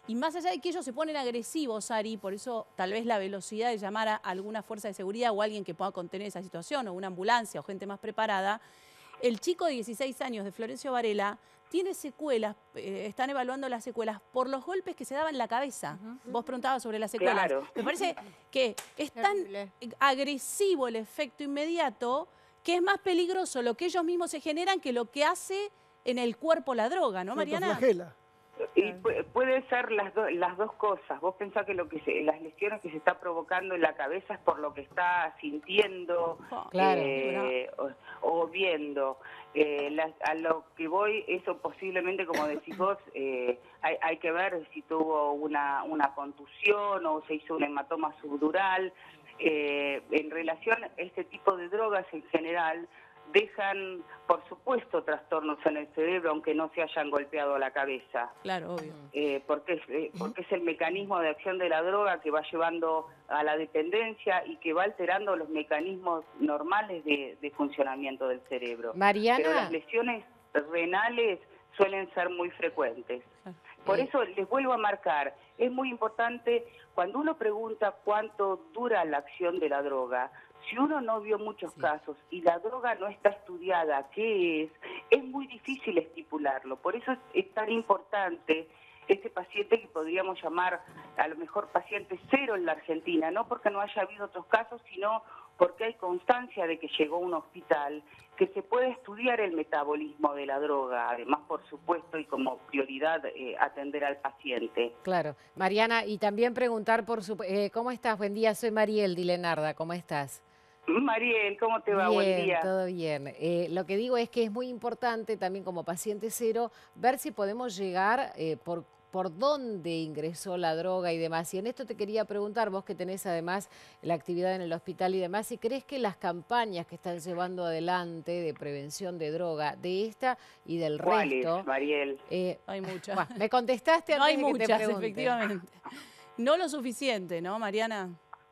Y más allá de que ellos se ponen agresivos, Ari, por eso tal vez la velocidad de llamar a alguna fuerza de seguridad o alguien que pueda contener esa situación, o una ambulancia o gente más preparada, el chico de dieciséis años de Florencio Varela tiene secuelas, eh, están evaluando las secuelas por los golpes que se daban en la cabeza. Uh-huh. Vos preguntabas sobre las secuelas. Claro. Me parece que es tan agresivo el efecto inmediato que es más peligroso lo que ellos mismos se generan que lo que hace en el cuerpo la droga, ¿no, Mariana? Y puede ser las, do, las dos cosas. Vos pensás que, lo que se, las lesiones que se está provocando en la cabeza es por lo que está sintiendo claro, eh, o, o viendo. Eh, la, a lo que voy, eso posiblemente, como decís vos, eh, hay, hay que ver si tuvo una, una contusión o se hizo un hematoma subdural. Eh, en relación a este tipo de drogas en general, dejan, por supuesto, trastornos en el cerebro, aunque no se hayan golpeado la cabeza. Claro, obvio. Eh, porque, es, eh, porque es el mecanismo de acción de la droga que va llevando a la dependencia y que va alterando los mecanismos normales de, de funcionamiento del cerebro. Mariana. Pero las lesiones renales suelen ser muy frecuentes. Por eso les vuelvo a marcar, es muy importante, cuando uno pregunta cuánto dura la acción de la droga, si uno no vio muchos sí. casos y la droga no está estudiada, ¿qué es? Es muy difícil estipularlo. Por eso es, es tan importante este paciente que podríamos llamar a lo mejor paciente cero en la Argentina, no porque no haya habido otros casos, sino porque hay constancia de que llegó a un hospital, que se puede estudiar el metabolismo de la droga, además, por supuesto, y como prioridad, eh, atender al paciente. Claro. Mariana, y también preguntar por su... Eh, ¿Cómo estás? Buen día, soy Mariel Dilenarda, ¿cómo estás? Mariel, ¿cómo te va? Bien, Buen día. Todo bien. Eh, lo que digo es que es muy importante también como paciente cero ver si podemos llegar eh, por, por dónde ingresó la droga y demás. Y en esto te quería preguntar, vos que tenés además la actividad en el hospital y demás, si crees que las campañas que están llevando adelante de prevención de droga, de esta y del ¿Cuál resto... es, Mariel? Eh, hay muchas. Bueno, me contestaste no antes hay de que muchas, te pregunte. Efectivamente. No lo suficiente, ¿no, Mariana?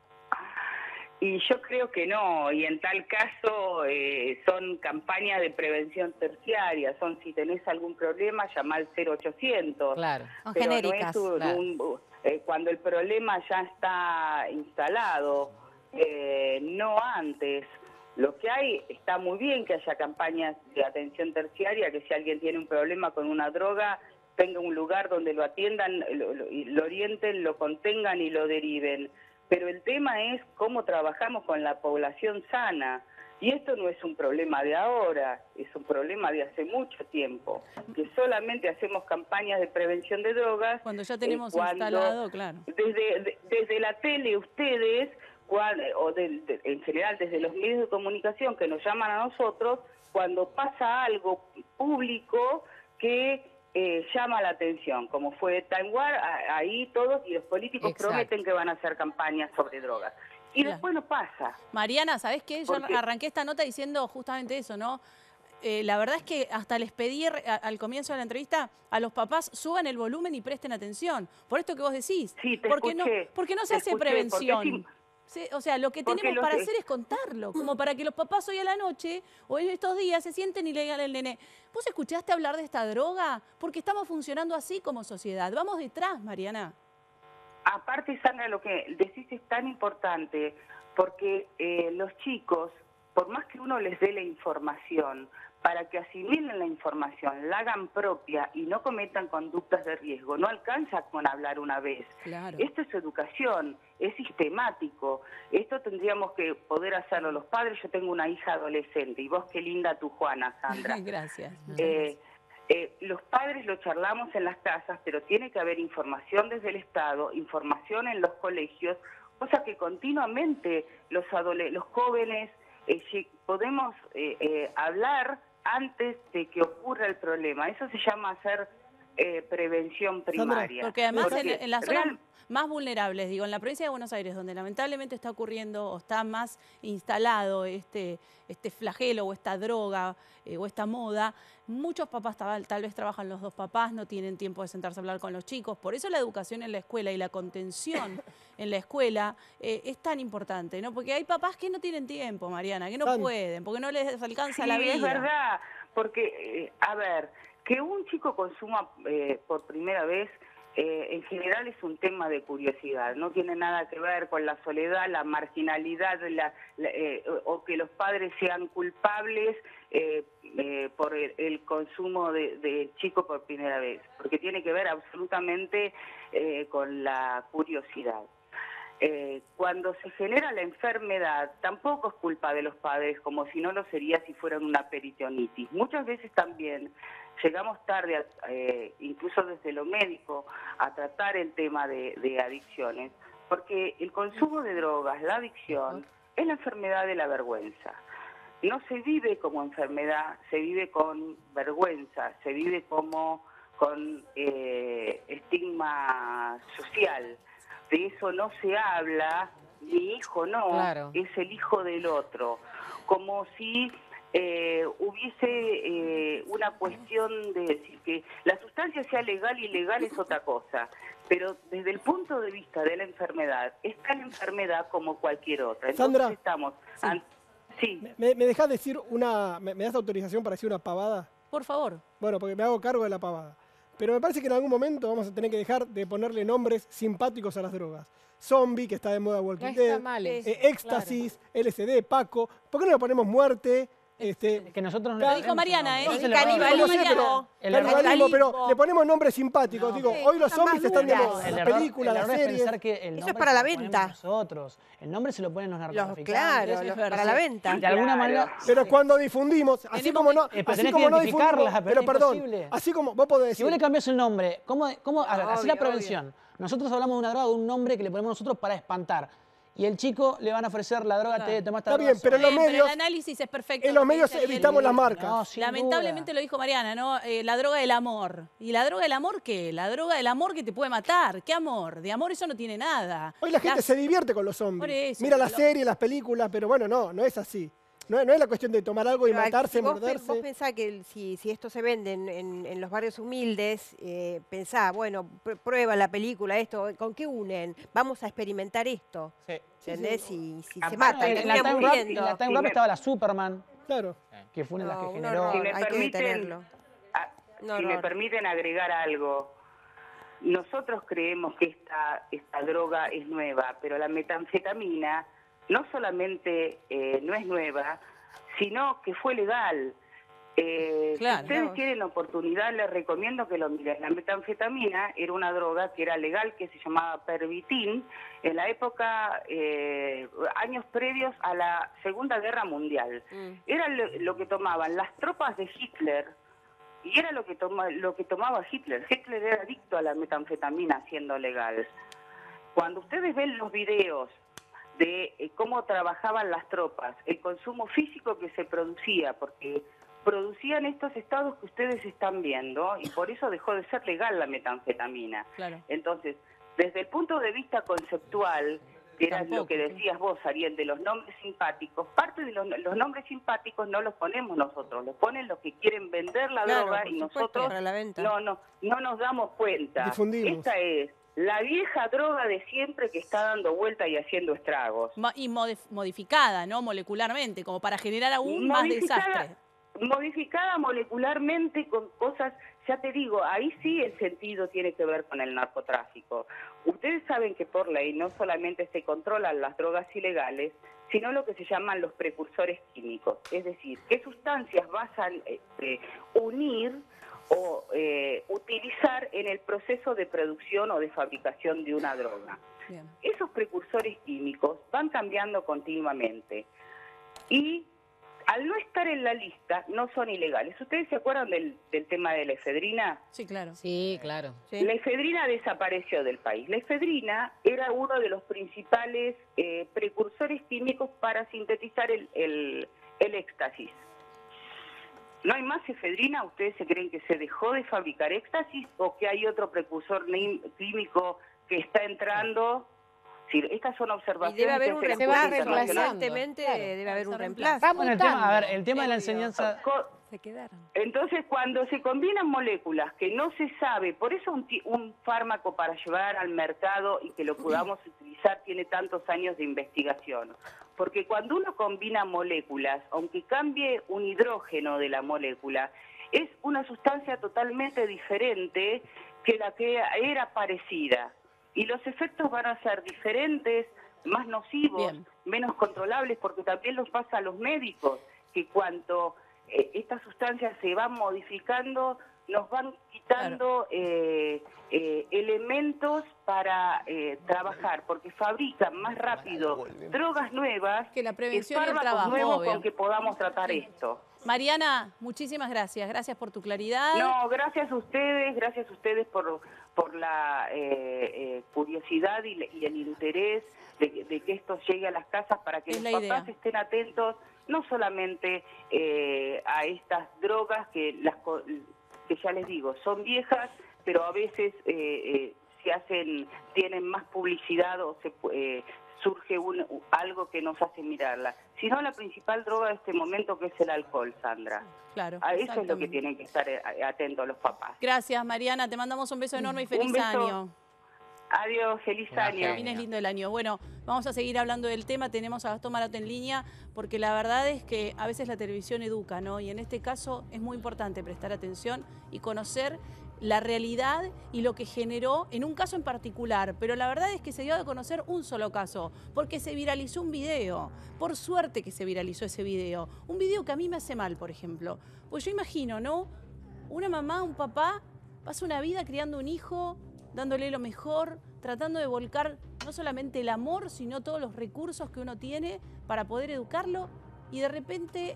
Y yo creo que no, y en tal caso eh, son campañas de prevención terciaria, son si tenés algún problema, llama al cero ochocientos. Claro, son pero genéricas. No es un, claro. un, eh, cuando el problema ya está instalado, eh, no antes. Lo que hay, está muy bien que haya campañas de atención terciaria, que si alguien tiene un problema con una droga, tenga un lugar donde lo atiendan, lo, lo, lo orienten, lo contengan y lo deriven. Pero el tema es cómo trabajamos con la población sana. Y esto no es un problema de ahora, es un problema de hace mucho tiempo. Que solamente hacemos campañas de prevención de drogas. Cuando ya tenemos eh, cuando, instalado, claro. Desde, de, desde la tele, ustedes, cuando, o de, de, en general desde los medios de comunicación que nos llaman a nosotros, cuando pasa algo público que... Eh, llama la atención, como fue Time War, a, ahí todos y los políticos Exacto. prometen que van a hacer campañas sobre drogas. Y claro. después no pasa. Mariana, ¿sabés qué? Yo arranqué esta nota diciendo justamente eso, ¿no? Eh, la verdad es que hasta les pedí a, al comienzo de la entrevista a los papás suban el volumen y presten atención. Por esto que vos decís. Sí, te porque escuché, no, porque no se hace escuché, prevención. Sí, o sea, lo que tenemos para que... hacer es contarlo, como para que los papás hoy a la noche o en estos días se sienten y le digan al nene, ¿vos escuchaste hablar de esta droga? Porque estamos funcionando así como sociedad. Vamos detrás, Mariana. Aparte, Sandra, lo que decís es tan importante, porque eh, los chicos, por más que uno les dé la información, para que asimilen la información, la hagan propia y no cometan conductas de riesgo, no alcanza con hablar una vez. Claro. Esto es educación, es sistemático. Esto tendríamos que poder hacerlo los padres. Yo tengo una hija adolescente y vos qué linda tu Juana, Sandra. Gracias. Eh, eh, los padres lo charlamos en las casas, pero tiene que haber información desde el Estado, información en los colegios, cosa que continuamente los, adole los jóvenes eh, si podemos eh, eh, hablar antes de que ocurra el problema. Eso se llama hacer eh, prevención primaria. Porque además Porque en, en las zonas real... más vulnerables, digo, en la provincia de Buenos Aires, donde lamentablemente está ocurriendo o está más instalado este, este flagelo o esta droga eh, o esta moda, muchos papás tal, tal vez trabajan los dos papás, no tienen tiempo de sentarse a hablar con los chicos. Por eso la educación en la escuela y la contención en la escuela eh, es tan importante, ¿no? Porque hay papás que no tienen tiempo, Mariana, que no Tan. pueden, porque no les alcanza sí, la vida. Es verdad, porque, eh, a ver, que un chico consuma eh, por primera vez eh, en general es un tema de curiosidad, no tiene nada que ver con la soledad, la marginalidad la, la, eh, o que los padres sean culpables eh, eh, por el, el consumo de, de chico por primera vez, porque tiene que ver absolutamente eh, con la curiosidad. Eh, cuando se genera la enfermedad, tampoco es culpa de los padres, como si no lo sería si fueran una peritonitis. Muchas veces también llegamos tarde, a, eh, incluso desde lo médico, a tratar el tema de, de adicciones, porque el consumo de drogas, la adicción, es la enfermedad de la vergüenza. No se vive como enfermedad, se vive con vergüenza, se vive como con eh, estigma social. De eso no se habla, mi hijo no, Claro. es el hijo del otro. Como si eh, hubiese eh, una cuestión de decir que la sustancia sea legal y ilegal es otra cosa. Pero desde el punto de vista de la enfermedad, es tan enfermedad como cualquier otra. Entonces Sandra. estamos... Sí. an- sí. ¿Me, me dejás decir una... Me, me das autorización para decir una pavada? Por favor. Bueno, porque me hago cargo de la pavada. Pero me parece que en algún momento vamos a tener que dejar de ponerle nombres simpáticos a las drogas. Zombie, que está de moda Walking No está Dead, mal eh, eso, éxtasis, L S D, Paco. ¿Por qué no le ponemos muerte? Este, Que nosotros no Claro. le Dijo Mariana, ¿eh? ponemos Sí, nombre. no canibalismo. sé, pero, El error- canibalismo, pero canibalismo. le ponemos nombres simpáticos. No, Digo, sí, hoy los cosas zombies están de maduras. moda. El Las error- películas, el las error es series. pensar que el Eso es nombre para se la lo ponemos venta. nosotros. El nombre se lo ponen los Los, narcotraficantes. claro, eso es los- verdad. para la venta. De alguna Claro. manera... Pero cuando difundimos, así Tenemos como no, que- eh, pero así tenés como que no identificarlas, difundimos, pero pero es perdón, imposible. así como vos podés Si decir, vos le cambiás el nombre, ¿cómo, cómo así obvio, la prevención? Nosotros hablamos de una droga, de un nombre que le ponemos nosotros para espantar. Y el chico le van a ofrecer la droga, te tomás esta Está droga. bien, pero en los Bien, pero medios, el análisis es perfecto. en los lo que medios dice Ariel. evitamos las marcas. No, sin Lamentablemente duda. lo dijo Mariana, ¿no? Eh, la droga del amor. ¿Y la droga del amor qué? La droga del amor que te puede matar. ¿Qué amor? De amor eso no tiene nada. Hoy la gente Las- se divierte con los Por zombies. eso, Mira pero las lo- series, las películas, pero bueno, no, no es así. No, es- no es la cuestión de tomar algo y Pero, matarse, si vos, pe- morderse. vos pensás que el- si, si esto se vende en, en- en los barrios humildes, eh, pensá, bueno, pr- prueba la película, esto, ¿con qué unen? Vamos a experimentar esto. Sí. ¿Entendés? Y si se Aparte, matan, En la terminan Time Rap, en muriendo. la Time Sí, Rap me- estaba la Superman, Claro. que fue una de las No, que un generó... horror, Si me hay que permiten, detenerlo. ah, Un si me horror. permiten agregar algo, nosotros creemos que esta, esta droga es nueva, pero la metanfetamina no solamente eh, no es nueva, sino que fue legal. Eh, Claro. si ustedes tienen oportunidad, les recomiendo que lo miren. La metanfetamina era una droga que era legal, que se llamaba Pervitin, en la época, eh, años previos a la Segunda Guerra Mundial. Mm. Era lo, lo que tomaban las tropas de Hitler, y era lo que, toma, lo que tomaba Hitler. Hitler era adicto a la metanfetamina siendo legal. Cuando ustedes ven los videos de eh, cómo trabajaban las tropas, el consumo físico que se producía, porque producían estos estados que ustedes están viendo, y por eso dejó de ser legal la metanfetamina. Claro. Entonces, desde el punto de vista conceptual, que era Tampoco, lo que decías vos, Ariel, de los nombres simpáticos, parte de los, los nombres simpáticos no los ponemos nosotros, los ponen los que quieren vender la Claro, droga por y supuesto, nosotros para la venta. no, no, no nos damos cuenta. Difundimos. Esta es la vieja droga de siempre que está dando vuelta y haciendo estragos. Mo- Y modif- modificada, ¿no? Molecularmente, como para generar aún más desastre. Modificada molecularmente con cosas, ya te digo, ahí sí el sentido tiene que ver con el narcotráfico. Ustedes saben que por ley no solamente se controlan las drogas ilegales, sino lo que se llaman los precursores químicos, es decir, qué sustancias vas a este, unir o eh, utilizar en el proceso de producción o de fabricación de una droga. Bien. Esos precursores químicos van cambiando continuamente y al no estar en la lista no son ilegales. ¿Ustedes se acuerdan del, del tema de la efedrina? Sí, claro. Sí, claro. ¿Sí? La efedrina desapareció del país. La efedrina era uno de los principales eh, precursores químicos para sintetizar el, el, el éxtasis. ¿No hay más efedrina? ¿Ustedes se creen que se dejó de fabricar éxtasis o que hay otro precursor ni- químico que está entrando? Sí, estas son Y observaciones debe haber que un hace la Se va reemplazo, Justicia Nacional. evidentemente Claro. debe haber un Se reemplazo. reemplaza. Bueno, el tema, a ver, mutando. el tema de la Obvio. enseñanza... Co- Se quedaron. Entonces, cuando se combinan moléculas que no se sabe, por eso un, ti- un fármaco para llevar al mercado y que lo podamos utilizar tiene tantos años de investigación. Porque cuando uno combina moléculas, aunque cambie un hidrógeno de la molécula, es una sustancia totalmente diferente que la que era parecida. Y los efectos van a ser diferentes, más nocivos, Bien. menos controlables, porque también los pasa a los médicos, que cuando eh, estas sustancias se van modificando, nos van quitando claro. eh, eh, elementos para eh, trabajar, porque fabrican más rápido drogas nuevas que la prevención que y el trabajo, nuevos obvio. con que podamos tratar sí. esto. Mariana, muchísimas gracias. Gracias por tu claridad. No, gracias a ustedes, gracias a ustedes por, por la eh, eh, curiosidad y, y el interés de, de que esto llegue a las casas para que es los papás idea. estén atentos no solamente eh, a estas drogas que, las, que ya les digo, son viejas, pero a veces eh, eh, se hacen, tienen más publicidad o se eh, surge un, algo que nos hace mirarla, sino la principal droga de este momento, que es el alcohol, Sandra. Claro, a eso es lo que tienen que estar atentos los papás. Gracias, Mariana, te mandamos un beso enorme y feliz un beso. año. Adiós, feliz Una año. genia. Fin es lindo el año. Bueno, vamos a seguir hablando del tema. Tenemos a Gastón Marotta en línea, porque la verdad es que a veces la televisión educa, ¿no? Y en este caso es muy importante prestar atención y conocer la realidad y lo que generó en un caso en particular, pero la verdad es que se dio a conocer un solo caso, porque se viralizó un video. Por suerte que se viralizó ese video. Un video que a mí me hace mal, por ejemplo. Pues yo imagino, ¿no? Una mamá, un papá, pasa una vida criando un hijo, dándole lo mejor, tratando de volcar no solamente el amor, sino todos los recursos que uno tiene para poder educarlo, y de repente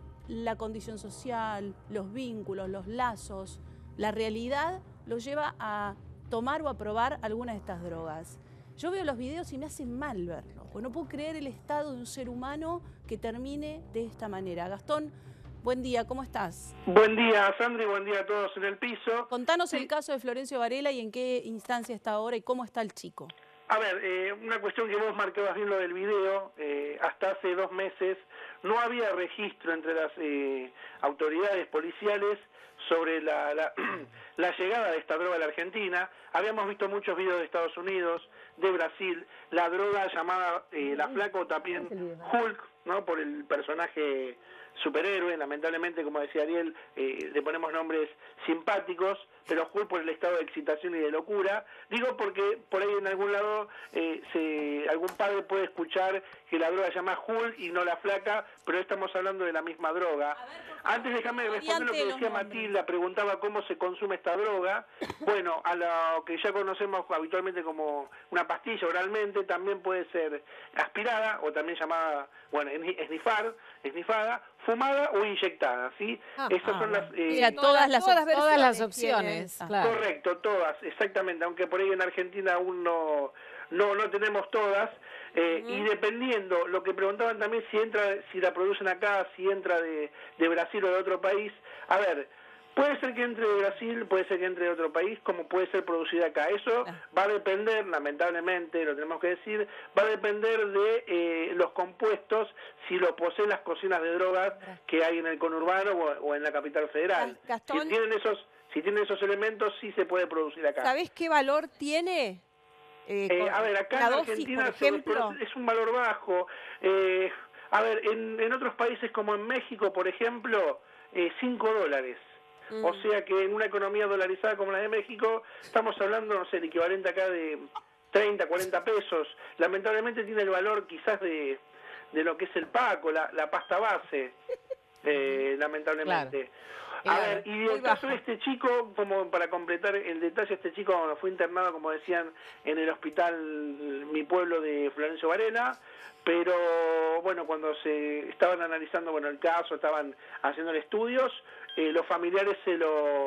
la condición social, los vínculos, los lazos, la realidad lo lleva a tomar o a probar alguna de estas drogas. Yo veo los videos y me hace mal verlo, porque no puedo creer el estado de un ser humano que termine de esta manera. Gastón, buen día, ¿cómo estás? Buen día, Sandra, y buen día a todos en el piso. Contanos sí. el caso de Florencio Varela y en qué instancia está ahora y cómo está el chico. A ver, eh, una cuestión que vos marcabas bien lo del video, eh, hasta hace dos meses no había registro entre las eh, autoridades policiales sobre la, la, la llegada de esta droga a la Argentina. Habíamos visto muchos videos de Estados Unidos, de Brasil, la droga llamada eh, La Flaca o también Hulk, ¿no? Por el personaje superhéroe, lamentablemente, como decía Ariel, eh, le ponemos nombres simpáticos, pero Hulk por el estado de excitación y de locura. Digo porque por ahí en algún lado eh, se, algún padre puede escuchar que la droga se llama Hulk y no La Flaca, pero estamos hablando de la misma droga. Antes déjame responder lo que decía Matilda, preguntaba cómo se consume esta droga. Bueno, a lo que ya conocemos habitualmente como una pastilla oralmente, también puede ser aspirada o también llamada, bueno, esnifar, esnifada, fumada o inyectada, ¿sí? Ah, Esas ah, son las... Eh, Mira, todas, las, todas, todas todas las opciones. Claro. Correcto, todas, exactamente, aunque por ahí en Argentina aún no, no, no tenemos todas. Eh, uh-huh. Y dependiendo, lo que preguntaban también si entra, si la producen acá, si entra de, de Brasil o de otro país. A ver, puede ser que entre de Brasil, puede ser que entre de otro país, como puede ser producida acá. Eso uh-huh. va a depender, lamentablemente, lo tenemos que decir, va a depender de eh, los compuestos, si lo poseen las cocinas de drogas uh-huh. que hay en el conurbano o, o en la capital federal. Gastón, si tienen esos, si tienen esos elementos, sí se puede producir acá. ¿Sabés qué valor tiene? Eh, eh, a ver, acá en Argentina dosis, por ejemplo, es un valor bajo. Eh, a ver, en, en otros países como en México, por ejemplo, eh, cinco dólares. Mm. O sea que en una economía dolarizada como la de México, estamos hablando, no sé, el equivalente acá de treinta, cuarenta pesos. Lamentablemente tiene el valor quizás de, de lo que es el Paco, la, la pasta base, eh, lamentablemente. Claro. A ver, y el caso de este chico, como para completar el detalle, este chico fue internado, como decían, en el hospital Mi Pueblo de Florencio Varela, pero bueno, cuando se estaban analizando bueno el caso, estaban haciendo estudios, eh, los familiares se lo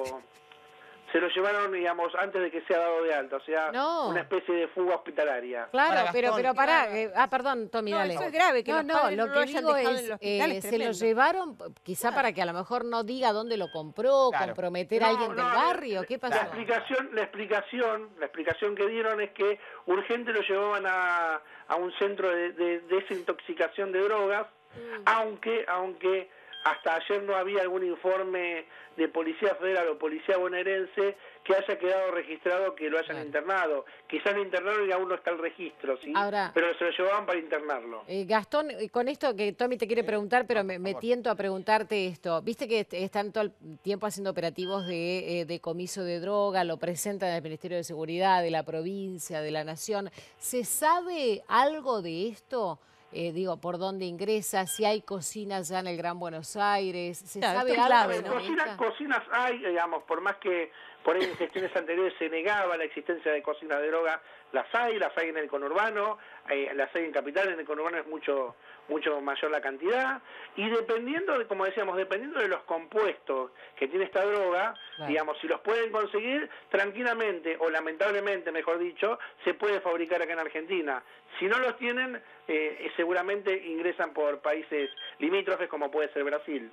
se lo llevaron, digamos, antes de que sea dado de alta, o sea, no. una especie de fuga hospitalaria. Claro, para pero pero pará, claro. eh, ah, perdón, Tommy, no, dale. eso es grave, que no, los no, padres lo no que lo hayan digo dejado es, en el hospital, eh, es se lo tremendo. llevaron, quizá Claro. para que a lo mejor no diga dónde lo compró, Claro. comprometer No, a alguien no, del a ver, barrio, ¿qué pasó? La explicación, la explicación, la explicación que dieron es que urgente lo llevaban a, a un centro de, de desintoxicación de drogas, mm. aunque, aunque hasta ayer no había algún informe de Policía Federal o Policía Bonaerense que haya quedado registrado que lo hayan Claro. internado. Quizás lo internaron y aún no está el registro, ¿sí? Ahora- Pero se lo llevaban para internarlo. Eh, Gastón, eh, con esto que Tommy te quiere preguntar, pero me, me tiento a preguntarte esto. Viste que est- están todo el tiempo haciendo operativos de eh, decomiso de droga, lo presentan el Ministerio de Seguridad, de la provincia, de la Nación. ¿Se sabe algo de esto? Eh, digo, ¿por dónde ingresa? Si hay cocinas ya en el Gran Buenos Aires. ¿Se Claro, sabe esto es algo clave, de ¿no? esta? Cocinas, cocinas hay, digamos, por más que por ahí en gestiones anteriores se negaba la existencia de cocinas de droga, las hay, las hay en el conurbano, eh, las hay en Capital, en el conurbano es mucho mucho mayor la cantidad, y dependiendo, de, como decíamos, dependiendo de los compuestos que tiene esta droga, Claro. digamos, si los pueden conseguir tranquilamente, o lamentablemente, mejor dicho, se puede fabricar acá en Argentina. Si no los tienen, eh, seguramente ingresan por países limítrofes, como puede ser Brasil.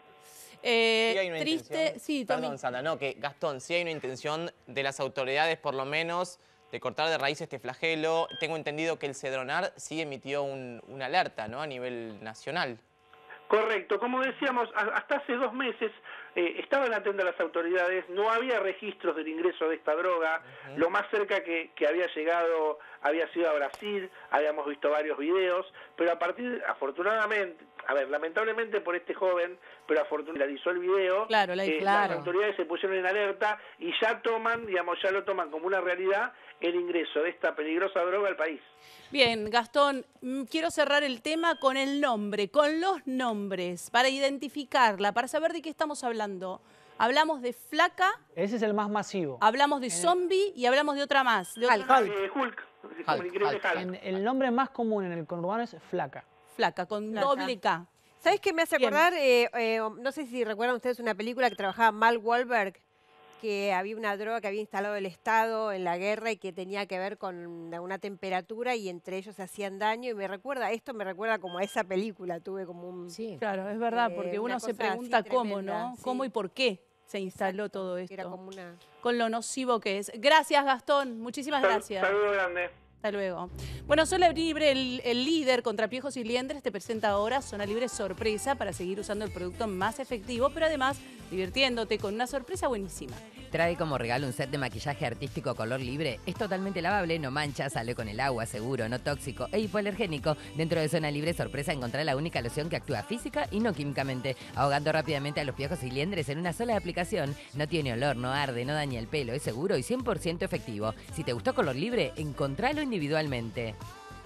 Eh, Sí hay una triste, intención- sí, Tommy. Perdón, Sandra, no, que Gastón, sí hay una intención de las autoridades, por lo menos, de cortar de raíz este flagelo. Tengo entendido que el Cedronar sí emitió un, una alerta, ¿no?, a nivel nacional. Correcto, como decíamos, a- hasta hace dos meses eh, estaban atentas las autoridades, no había registros del ingreso de esta droga, lo más cerca que, que había llegado había sido a Brasil, habíamos visto varios videos, pero a partir, afortunadamente, a ver, lamentablemente por este joven, pero afortunadamente realizó el video, Claro, la- eh, claro. las autoridades se pusieron en alerta y ya toman, digamos, ya lo toman como una realidad el ingreso de esta peligrosa droga al país. Bien, Gastón, mm, quiero cerrar el tema con el nombre, con los nombres, para identificarla, para saber de qué estamos hablando. Hablamos de Flaca, Ese es el más masivo. hablamos de Zombie y hablamos de otra más. De otra Eh, Hulk, como el increíble Hulk. En- el nombre más común en el conurbano es Flaca. Flaca, con Flaca. doble K. ¿Sabes qué me hace Bien. acordar? Eh, eh, no sé si recuerdan ustedes una película que trabajaba Mal Wahlberg, que había una droga que había instalado el Estado en la guerra y que tenía que ver con una temperatura y entre ellos se hacían daño. Y me recuerda, esto me recuerda como a esa película, tuve como un... Sí. Claro, es verdad, Eh, porque una uno se cosa así pregunta cómo, tremenda, ¿no? sí. ¿Cómo y por qué se instaló todo Era esto? como una... Con lo nocivo que es. Gracias, Gastón. Muchísimas Sal- gracias. Saludo grande. Hasta luego. Bueno, Zona Libre, el, el líder contra piojos y liendres, te presenta ahora Zona Libre Sorpresa para seguir usando el producto más efectivo, pero además divirtiéndote con una sorpresa buenísima. Trae como regalo un set de maquillaje artístico color libre. Es totalmente lavable, no mancha, sale con el agua, seguro, no tóxico e hipoalergénico. Dentro de Zona Libre Sorpresa encontrá la única loción que actúa física y no químicamente, ahogando rápidamente a los piojos y liendres en una sola aplicación. No tiene olor, no arde, no daña el pelo, es seguro y cien por ciento efectivo. Si te gustó color libre, encontralo individualmente.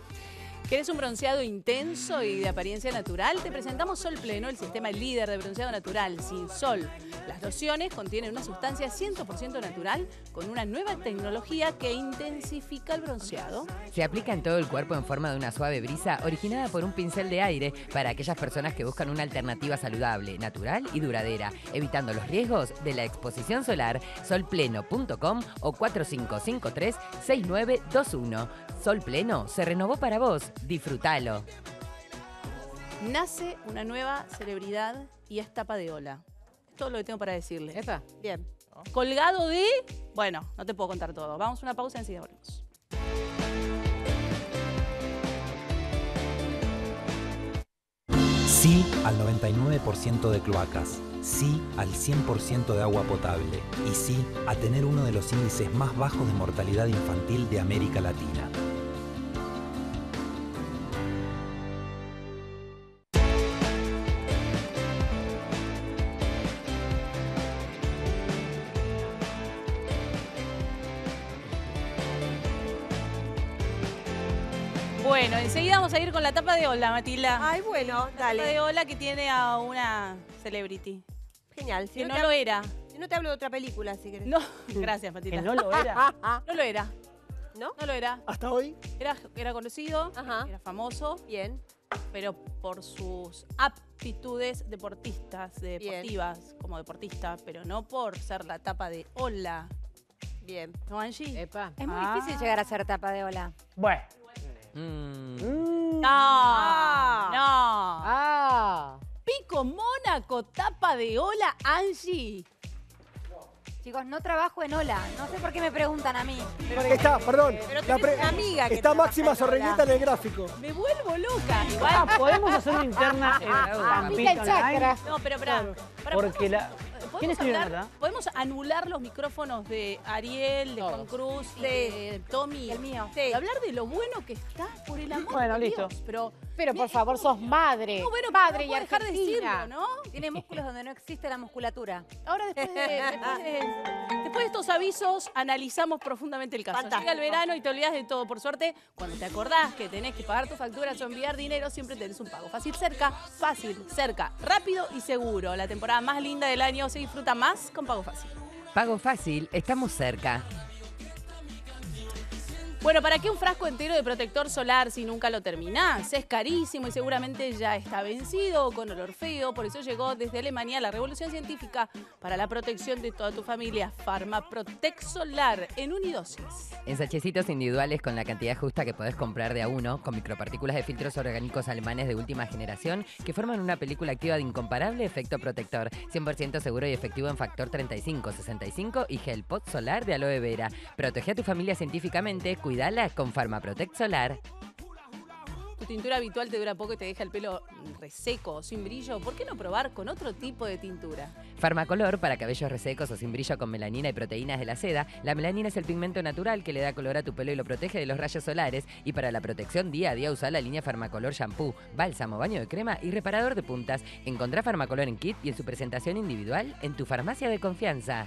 ¿Querés un bronceado intenso y de apariencia natural? Te presentamos Sol Pleno, el sistema líder de bronceado natural sin sol. Las lociones contienen una sustancia cien por ciento natural con una nueva tecnología que intensifica el bronceado. Se aplica en todo el cuerpo en forma de una suave brisa originada por un pincel de aire para aquellas personas que buscan una alternativa saludable, natural y duradera, evitando los riesgos de la exposición solar. sol pleno punto com o cuatro cinco cinco tres seis nueve dos uno. Sol Pleno se renovó para vos. Disfrútalo. Nace una nueva celebridad y es tapa de ola. Es todo lo que tengo para decirles. Epa. Bien. Colgado de... Bueno, no te puedo contar todo. Vamos a una pausa y enseguida volvemos. Sí al noventa y nueve por ciento de cloacas, sí al cien por ciento de agua potable y sí a tener uno de los índices más bajos de mortalidad infantil de América Latina. Bueno, enseguida vamos a ir con la tapa de ola, Matilda. Ay, bueno, La tapa de dale. ola que tiene a una celebrity. Genial. Si Que no no te lo hab- era. Si no te hablo de otra película, si querés. No, gracias, Matilda. Que no lo era. No lo era. ¿No? No lo era. Hasta hoy. Era, era conocido, Ajá. era famoso, Bien. pero por sus aptitudes deportistas, Bien. deportivas, como deportista, pero no por ser la tapa de ola. Bien. ¿No, Angie? Epa. Es muy Ah. difícil llegar a ser tapa de ola. Bueno. Mm. No, Ah. no. Ah. Pico Mónaco, tapa de ola, Angie. Chicos, no trabajo en Ola. No sé por qué me preguntan a mí. Porque está, perdón. Pero la tenés una amiga que está trabaja Máxima en Zorreguieta Ola. en el gráfico. Me vuelvo loca. Igual. Ah, podemos hacer una interna en Pampita Online. No, pero pará. pará, Porque la. ¿podemos ¿Quién escribió la hablar- nota? ¿Podemos anular los micrófonos de Ariel, de Juan Cruz y de Tommy? El mío. Y hablar de lo bueno que está, por el amor Bueno, de listo. Dios. Pero, Pero por favor, sos madre. no, bueno, Madre no y puedo dejar de argentina. decirlo, ¿no? Tiene músculos donde no existe la musculatura. Ahora después de, después de- después de estos avisos, analizamos profundamente el caso. Fantástico. Llega el verano y te olvidas de todo. Por suerte, cuando te acordás que tenés que pagar tus facturas o enviar dinero, siempre tenés un pago. Fácil cerca, fácil cerca, rápido y seguro. La temporada más linda del año se disfruta más con Pago Fácil. Pago Fácil, estamos cerca. Bueno, ¿para qué un frasco entero de protector solar si nunca lo terminás? Es carísimo y seguramente ya está vencido o con olor feo. Por eso llegó desde Alemania la revolución científica para la protección de toda tu familia. Pharmaprotect Solar en unidosis. En sachecitos individuales con la cantidad justa que podés comprar de a uno, con micropartículas de filtros orgánicos alemanes de última generación que forman una película activa de incomparable efecto protector, cien por ciento seguro y efectivo en factor treinta y cinco, sesenta y cinco y gel pot solar de aloe vera. Protege a tu familia científicamente, cuidala con Pharmaprotect Solar. Tu tintura habitual te dura poco y te deja el pelo reseco o sin brillo. ¿Por qué no probar con otro tipo de tintura? Farmacolor para cabellos resecos o sin brillo con melanina y proteínas de la seda. La melanina es el pigmento natural que le da color a tu pelo y lo protege de los rayos solares. Y para la protección día a día usa la línea Farmacolor Shampoo, bálsamo, baño de crema y reparador de puntas. Encontrá Farmacolor en kit y en su presentación individual en tu farmacia de confianza.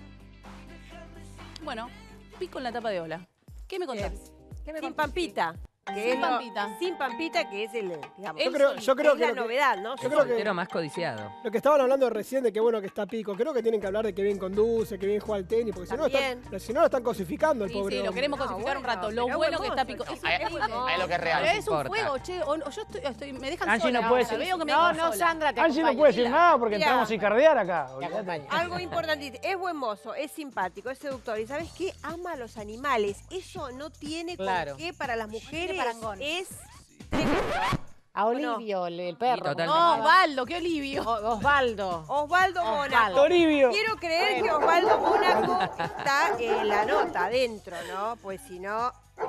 Bueno, pico en la tapa de Ola. ¿Qué me contás? ¿Qué me Sin Pampita. Que Sin es lo- Pampita. Sin Pampita, que es el, digamos, Yo creo- yo creo es que la lo que- novedad, ¿no? yo creo que- Soltero más codiciado. Lo que estaban hablando recién de que bueno que está Pico, creo que tienen que hablar de que bien conduce, que bien juega al tenis, porque si no, También. están, si no lo están cosificando el Sí, pobre sí, lo hombre. queremos cosificar un rato. Lo pero bueno es que está hermoso. Pico. Es Ahí- increíble. ahí es lo que es real. Pero es un Importa. fuego, che. O, o yo estoy, estoy- me dejan Angie sola. no puede ahora, decir- veo que me No, dejan no, sola. Sandra, te Angie no acompaño. puede decir nada porque Mira. entramos a cardear acá. Te acompaño. Algo importantísimo, es buen mozo, es simpático, es seductor y ¿sabes qué? Ama a los animales. Eso no tiene Claro. con qué para las mujeres parangón. es A Olivio, el el perro. Totalmente. No, Osvaldo, qué Olivio. O- Osvaldo. Osvaldo Mónaco. Osvaldo. Toribio. Quiero creer que Osvaldo Mónaco está en la nota adentro, ¿no? Pues si no,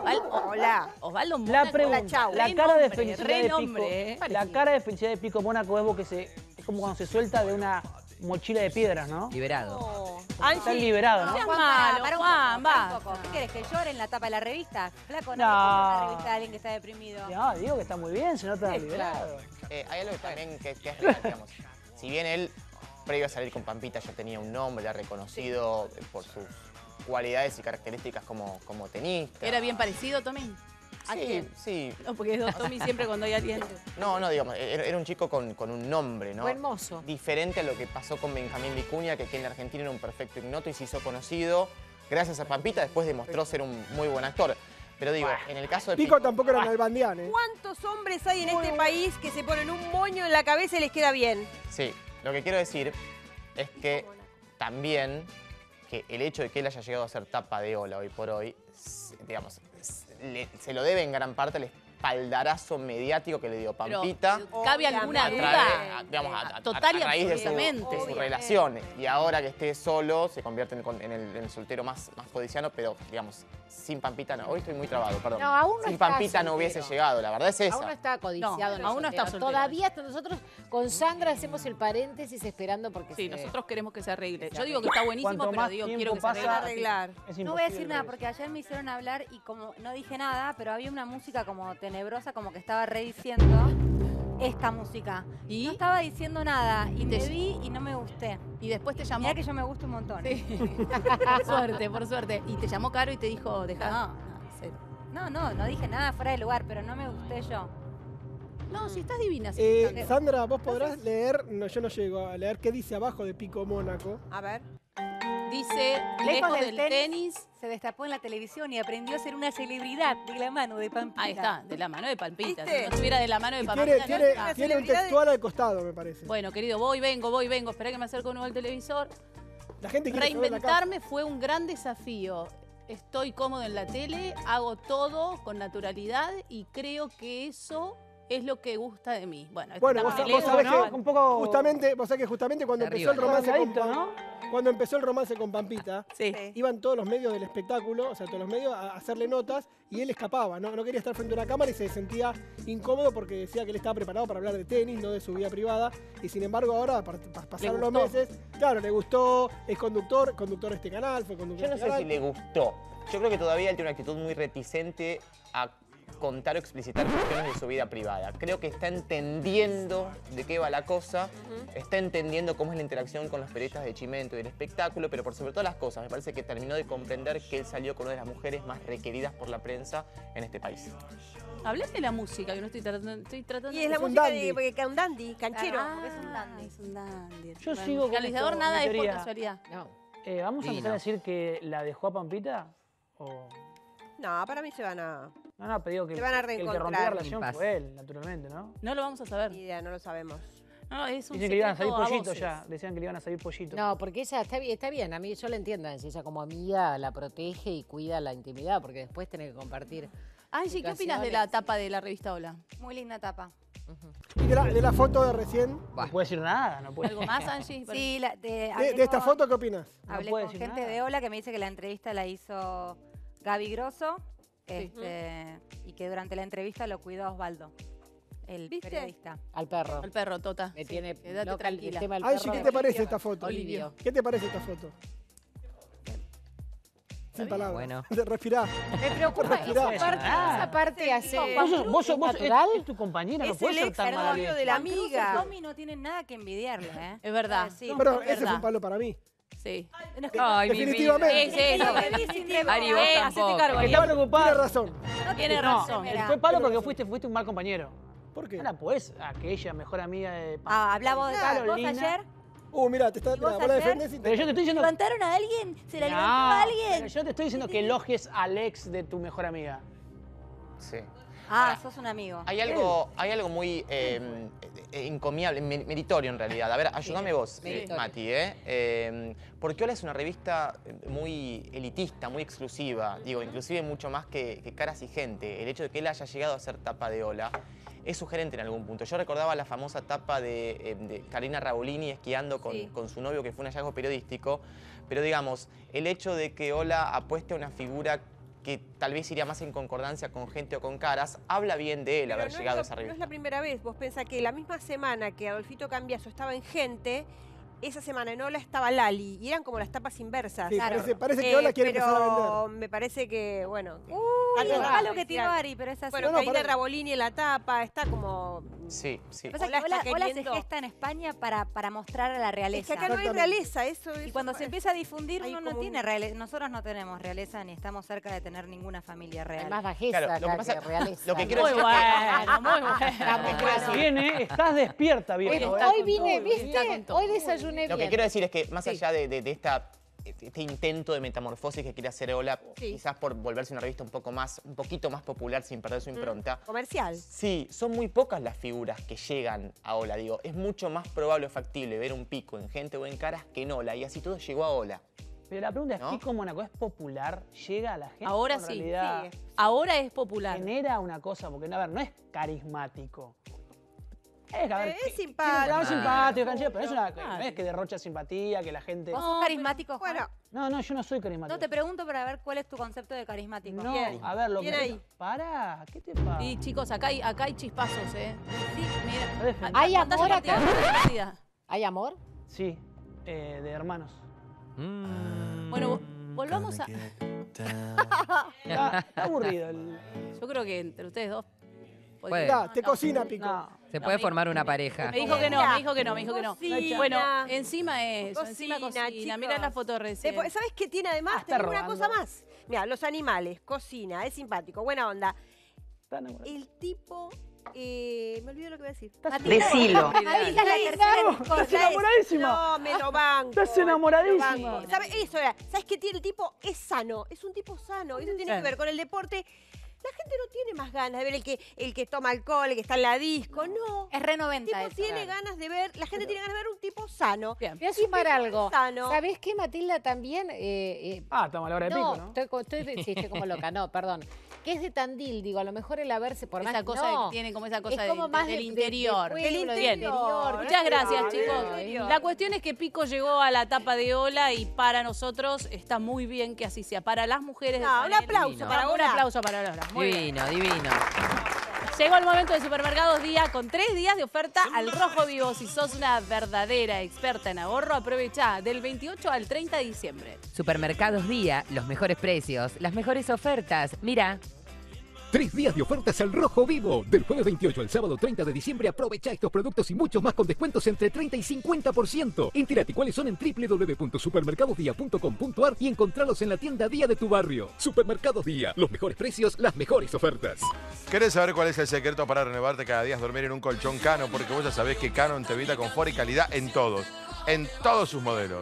hola. Osvaldo La Mónaco. pregunta, chau. la Re cara de nombre, felicidad re de Pico, nombre, eh. la cara de felicidad de Pico Mónaco es vos que se, es como cuando se suelta de una mochila de piedras, ¿no? Liberado. Oh. Está Angie, liberado, No, ¿no? seas Juan, malo, para, para un Juan, poco, para un va. poco. ¿Qué querés, que llore en la tapa de la revista? Flaco, no, No. me pongas una revista de alguien que está deprimido. No, digo que está muy bien, se nota liberado. Eh, hay algo también que, que es real, digamos. Si bien él, previo a salir con Pampita, ya tenía un nombre, era reconocido eh, por sus cualidades y características como, como tenista. ¿Era bien parecido, Tommy? Sí, sí. No, porque Tommy siempre cuando hay alguien... No, no, digamos, era, era un chico con, con un nombre, ¿no? Buen mozo. Diferente a lo que pasó con Benjamín Vicuña, que aquí en Argentina era un perfecto ignoto y se hizo conocido. Gracias a Pampita, después demostró ser un muy buen actor. Pero digo, en el caso de Pico tampoco era Nalbandián, ¿eh? ¿cuántos hombres hay en este país que se ponen un moño en la cabeza y les queda bien? Sí, lo que quiero decir es que también que el hecho de que él haya llegado a ser tapa de Ola hoy por hoy, s- digamos, s- le- se lo debe en gran parte al espaldarazo mediático que le dio Pero, Pampita. ¿cabe alguna a duda? través, a- digamos, a, a- Total y a raíz de su, absolutamente. de su Obvio. relación. Y ahora que esté solo, se convierte en, con- en el, en el soltero más, más codiciano, pero digamos, sin Pampita no. Hoy estoy muy trabado, perdón. No, aún no sin está Pampita no hubiese soltero. llegado, la verdad es esa. Aún no está codiciado. No, no aún no está soltero. Todavía hasta nosotros con Sandra hacemos el paréntesis esperando porque Sí, se... nosotros queremos que se arregle. Yo digo que está buenísimo, Cuanto pero más digo, tiempo quiero que se pasa, arregle. Arreglar. Es No voy a imposible decir nada eso. porque ayer me hicieron hablar y como no dije nada, pero había una música como tenebrosa, como que estaba rediciendo esta música. ¿Y? No estaba diciendo nada y te- te vi y no me gusté. Y después te llamó... Mirá que yo me gusto un montón. Sí. Por suerte, por suerte. Y te llamó Caro y te dijo, deja... No, no, cero. No, no, no dije nada fuera de lugar, pero no me gusté yo. No, si estás divina. si Eh, estás- Sandra, vos podrás leer, no, yo no llego a leer qué dice abajo de Pico Mónaco. A ver. Dice, lejos del tenis... se destapó en la televisión y aprendió a ser una celebridad de la mano de Pampita. Ahí está, de la mano de Pampita. ¿Viste? Si no estuviera de la mano de Y Pampita... tiene, no tiene, está. tiene un celebridad de- textual al costado, me parece. Bueno, querido, voy, vengo, voy, vengo. Esperá que me acerco de nuevo al televisor. La gente quiere saber la casa. Reinventarme fue un gran desafío. Estoy cómodo en la tele, hago todo con naturalidad y creo que eso es lo que gusta de mí. Bueno, esto Bueno, está vos, mal vos lejos, sabés ¿no? que Un poco- justamente, vos sabés que justamente cuando De empezó el arriba. romance con, Cargadito, ¿no? Cuando empezó el romance con Pampita, Sí. iban todos los medios del espectáculo, o sea, todos los medios, a hacerle notas y él escapaba, ¿no? No quería estar frente a una cámara y se sentía incómodo porque decía que él estaba preparado para hablar de tenis, no de su vida privada. Y sin embargo, ahora pa- pa- pasaron los gustó. meses, claro, le gustó, es conductor, conductor de este canal, fue conductor Yo no de sé este si canal. le gustó. Yo creo que todavía él tiene una actitud muy reticente a contar o explicitar cuestiones de su vida privada. Creo que está entendiendo de qué va la cosa, está entendiendo cómo es la interacción con los periodistas de Chimento y del espectáculo, pero por sobre todas las cosas, me parece que terminó de comprender que él salió con una de las mujeres más requeridas por la prensa en este país. Hablé de la música, que no estoy tratando, estoy tratando Y es la Es un música dandy. de porque queda un dandy, canchero. Ah, porque es un dandy. es un dandy. Yo Bueno, sigo con musicalizador esto, nada mi es por teoría. casualidad. No. Eh, ¿Vamos a Sí, empezar a no. decir que la dejó a Pampita? O... No, para mí se van a... No, no, pero digo que, Se van a que el que rompió reencontrar. la relación Impas. fue él, naturalmente, ¿no? No lo vamos a saber. Ni idea, no lo sabemos. No, es un Dicen que le iban a salir secreto a pollitos voces. ya. Decían que le iban a salir pollitos. No, porque ella está bien, está bien. A mí yo la entiendo. Si ella como amiga la protege y cuida la intimidad, porque después tiene que compartir. Angie, ¿qué opinas de la tapa de la revista Hola? Muy linda tapa. Y de la, de la foto de recién, No puede decir nada, no puede. ¿Algo más, Angie? Sí, la- de, de, hablé de esta con- foto, ¿qué opinas? No Hablé puede con decir gente nada. de Ola que me dice que la entrevista la hizo Gaby Grosso este, y que durante la entrevista lo cuidó Osvaldo, el ¿Viste? periodista. Al perro. El perro, Tota. Me tiene quédate loca el- el tranquila. tema del Angie, perro. ¿qué de- te parece esta foto? Olivio. ¿Qué te parece esta foto? Sin palabras. Bueno. Respirá. Me preocupa Respirá. esa parte, esa parte hace. Vos, sos- vos, sos- vos es, natural. es tu compañera, no Es puede el ser ex tan mala novio leche. de la Juan Cruz y amiga. Tommy no tienen nada que envidiarle, ¿eh? Es verdad. Sí, Pero es ese fue verdad. un palo para mí. Sí. Ay, mi Definitivamente. vida. Sí, sí, no. Ari, vos Eh, hacete tampoco. cargo, Está Ariel. preocupado. Tiene razón. Tiene No, razón. él fue palo porque fuiste, fuiste un mal compañero. ¿Por qué? Ahora pues, aquella mejor amiga de Ah, hablamos de Carolina. vos ayer. Uh, mira, te está, ¿Y vos mira, vos la ayer? defendés y te- Pero yo te estoy diciendo. ¿Levantaron a alguien? ¿Se la No, levantó a pero alguien? yo te estoy diciendo que elogies al ex de tu mejor amiga. Sí. Ah, sos un amigo. Hay algo, hay algo muy eh, eh, encomiable, mer- meritorio en realidad. A ver, ayúdame vos, eh, meritorio. Mati, ¿eh? Eh, Porque Hola es una revista muy elitista, muy exclusiva. Digo, inclusive mucho más que, que Caras y Gente. El hecho de que él haya llegado a ser tapa de Hola es sugerente en algún punto. Yo recordaba la famosa tapa de, eh, de Carolina Rabolini esquiando con, Sí. con su novio, que fue un hallazgo periodístico. Pero digamos, el hecho de que Hola apueste a una figura que tal vez iría más en concordancia con Gente o con Caras, habla bien de él Pero haber no llegado a es esa lo- No es revista. la primera vez. Vos pensás que la misma semana que Adolfito Cambiaso estaba en Gente, esa semana en Hola estaba Lali. Y eran como las tapas inversas. Sí, Claro. parece, parece que Eh, Ola quiere pero empezar a vender. me parece que, bueno... que- Uy, Algo el raro, palo que decía. tiró Ari, pero es así. Bueno, No, no, Karina pará. Rabolini en la tapa, está como... Sí, sí. Pasa Hola que Ola, está Ola se queriendo- gesta en España para, para mostrar a la realeza. Es que acá no hay Exactamente. realeza, eso es... Y cuando se empieza a difundir, hay uno no como un- tiene realeza. Nosotros no tenemos realeza ni estamos cerca de tener ninguna familia Hay real. más bajeza Claro, lo que acá pasa- que realeza. lo que quiero Muy decir bueno, muy bueno. Estamos quiero decir- claros. Viene, estás despierta, Hoy, viejo. ¿eh? hoy vine, todo, está ¿viste? con todo. Hoy desayuné Lo que bien. quiero decir es que más Sí. allá de, de- de esta, este intento de metamorfosis que quiere hacer Hola, Sí. quizás por volverse una revista un poco más, un poquito más popular sin perder su impronta. Comercial. Sí, son muy pocas las figuras que llegan a Hola. Digo, es mucho más probable o factible ver un pico en Gente o en Caras que en Hola. Y así todo llegó a Hola. Pero la pregunta es, ¿No? ¿Pico Mónaco es popular? ¿Llega a la gente? Ahora ¿O en sí, realidad sí. Ahora es popular. genera una cosa? Porque, a ver, no es carismático. Es, a ver, Eh, es que- tiene un simpático. programa simpático, canchero, pero no es una, Claro. no es que derrocha simpatía, que la gente... ¿Vos sos carismático, Juan? Bueno, No, no, yo no soy carismático. No, te pregunto para ver cuál es tu concepto de carismático. No, Bien. a ver, lo que... Bien ahí. Pará, ¿qué te pasa? Y chicos, acá hay, acá hay chispazos, ¿eh? Sí, mira. ¿Hay Pantalla amor partida, acá? pantalla partida. ¿Hay amor? Sí, eh, de hermanos. Bueno, vo- volvamos a... Está, está aburrido. El... Yo creo que entre ustedes dos... Puede. Mirá, te cocina, Pico. No, Se No, puede me- formar una pareja. Me dijo que no, me dijo que no, me dijo que no. Cocina. Bueno, encima eso, encima Cocina, cocina. Mirá chicos. la foto recién. Después, ¿sabes qué tiene además? Ah, está Tengo una robando. cosa más. Mira, los animales, cocina, es simpático, buena onda. está enamorado. El tipo... eh, me olvidé lo que iba a decir. Decilo. Ahí Ahí está la tercera Estás Estás enamoradísima. No, me lo banco. Estás me enamoradísima. lo banco. ¿Sabes? Eso era. ¿Sabes qué tiene el tipo? Es sano. Es un tipo sano. Eso tiene que ver con el deporte. La gente no tiene más ganas de ver el que, el que toma alcohol, el que está en la disco. No. Es re El noventa tipo eso. tiene ganas de ver, la gente tiene ganas de ver un tipo sano. Bien. Voy a sumar algo. Sano. ¿Sabés qué, Matilda? También... eh, eh, Ah, estamos a la hora de no, pico, ¿no? estoy, co- estoy- sí, estoy como loca, no, perdón. que es de Tandil, digo, a lo mejor el haberse por Esa más cosa no, que tiene como esa cosa es como del- más del de- de- interior. de Del pueblo, del interior. interior. Muchas gracias, Ah, chicos. bien. La cuestión es que Pico llegó a la etapa de ola y para nosotros está muy bien que así sea. Para las mujeres No, del un planeta. aplauso para Un Ola. aplauso para Ola. Muy bien. Divino, divino. Llegó el momento de Supermercados Día con tres días de oferta al rojo vivo. Si sos una verdadera experta en ahorro, aprovecha del veintiocho al treinta de diciembre. Supermercados Día, los mejores precios, las mejores ofertas. Mira. Tres días de ofertas al rojo vivo. Del jueves veintiocho al sábado treinta de diciembre aprovecha estos productos y muchos más con descuentos entre treinta y cincuenta por ciento. Entérate cuáles son en doble u doble u doble u punto supermercados día punto com punto ar y encontralos en la tienda Día de tu barrio. Supermercados Día, los mejores precios, las mejores ofertas. ¿Querés saber cuál es el secreto para renovarte cada día es dormir en un colchón Cano? Porque vos ya sabés que Canon te brinda confort y calidad en todos, en todos sus modelos.